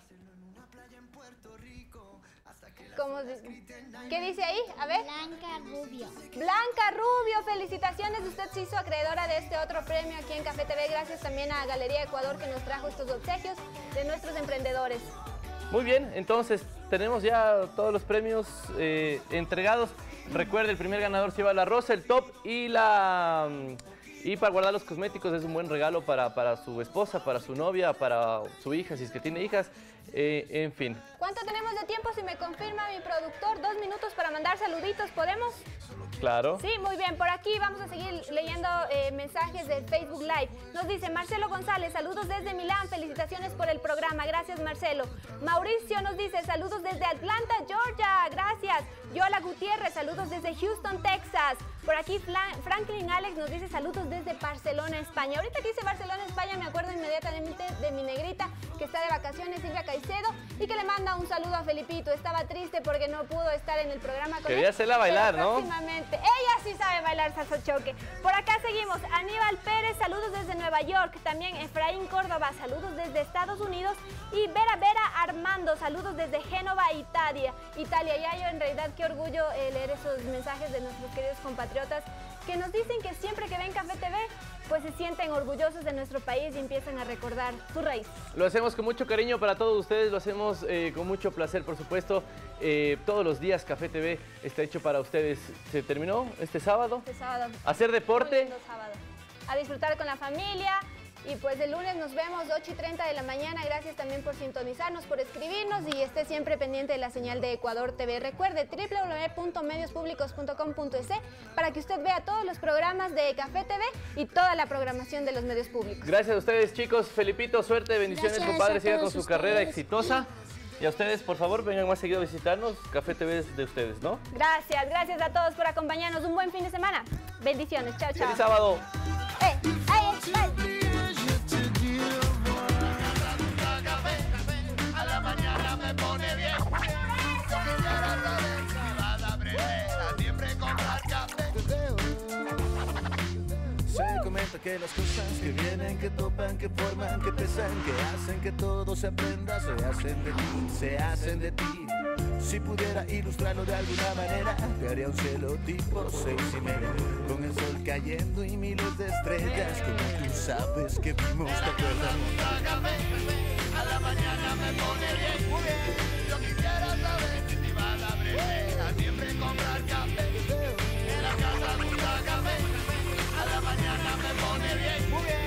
¿Cómo di- ¿Qué dice ahí? A ver. Blanca Rubio. Blanca Rubio, felicitaciones. Usted se hizo acreedora de este otro premio aquí en Café T V. Gracias también a Galería Ecuador que nos trajo estos obsequios de nuestros emprendedores. Muy bien, entonces tenemos ya todos los premios eh, entregados. Recuerde, el primer ganador se lleva la rosa, el top y la... Y para guardar los cosméticos es un buen regalo para, para su esposa, para su novia, para su hija, si es que tiene hijas, eh, en fin. ¿Cuánto tenemos de tiempo? Si me confirma mi productor, dos minutos para mandar saluditos, ¿podemos? Claro. Sí, muy bien. Por aquí vamos a seguir leyendo eh, mensajes de Facebook Live. Nos dice Marcelo González, saludos desde Milán, felicitaciones por el programa. Gracias, Marcelo. Mauricio nos dice, saludos desde Atlanta, Georgia. Gracias. Yola Gutiérrez, saludos desde Houston, Texas. Por aquí Flan- Franklin Alex nos dice, saludos desde Barcelona, España. Ahorita que dice Barcelona, España, me acuerdo inmediatamente de mi negrita que está de vacaciones, Silvia Caicedo, y que le manda un saludo a Felipito. Estaba triste porque no pudo estar en el programa con Quería él, hacerla bailar, pero ¿no? próximamente. Ella sí sabe bailar salsa choque. Por acá seguimos. Aníbal Pérez, saludos desde Nueva York. También Efraín Córdoba, saludos desde Estados Unidos. Y Vera Vera Armando, saludos desde Génova, Italia. Italia, ya yo en realidad qué orgullo eh, leer esos mensajes de nuestros queridos compatriotas que nos dicen que siempre que ven Café T V, pues se sienten orgullosos de nuestro país y empiezan a recordar su raíz. Lo hacemos con mucho cariño para todos ustedes, lo hacemos eh, con mucho placer, por supuesto. Eh, todos los días Café T V está hecho para ustedes. ¿Se terminó este sábado? Este sábado. ¿Hacer deporte? Muy lindo sábado. a disfrutar con la familia. Y pues el lunes nos vemos ocho y treinta de la mañana. Gracias también por sintonizarnos, por escribirnos y esté siempre pendiente de la señal de Ecuador T V. Recuerde doble u doble u doble u punto medios públicos punto com punto es para que usted vea todos los programas de Café T V y toda la programación de los medios públicos. Gracias a ustedes, chicos. Felipito, suerte, bendiciones, Gracias compadre. a Siga con todos su ustedes. carrera exitosa. Y a ustedes, por favor, vengan más seguido a visitarnos. Café T V es de ustedes, ¿no? Gracias, gracias a todos por acompañarnos. Un buen fin de semana. Bendiciones. Chao, chao. Feliz sábado. Eh, ay, ay. A la mañana me pone bien. Siempre comprar café. Se comenta que las cosas que vienen, que topan, que forman, que pesan, que hacen que todo se aprenda, se hacen de ti, se hacen de ti. Si pudiera ilustrarlo de alguna manera, te haría un cielo tipo seis y media, con el sol cayendo y miles de estrellas, como tú sabes que vimos, ¿te acuerdas? A la mañana me pone bien. Muy bien. Yo quisiera saber si va a la brevera, siempre comprar café. En la casa gusta café. A la mañana me pone bien. Muy bien.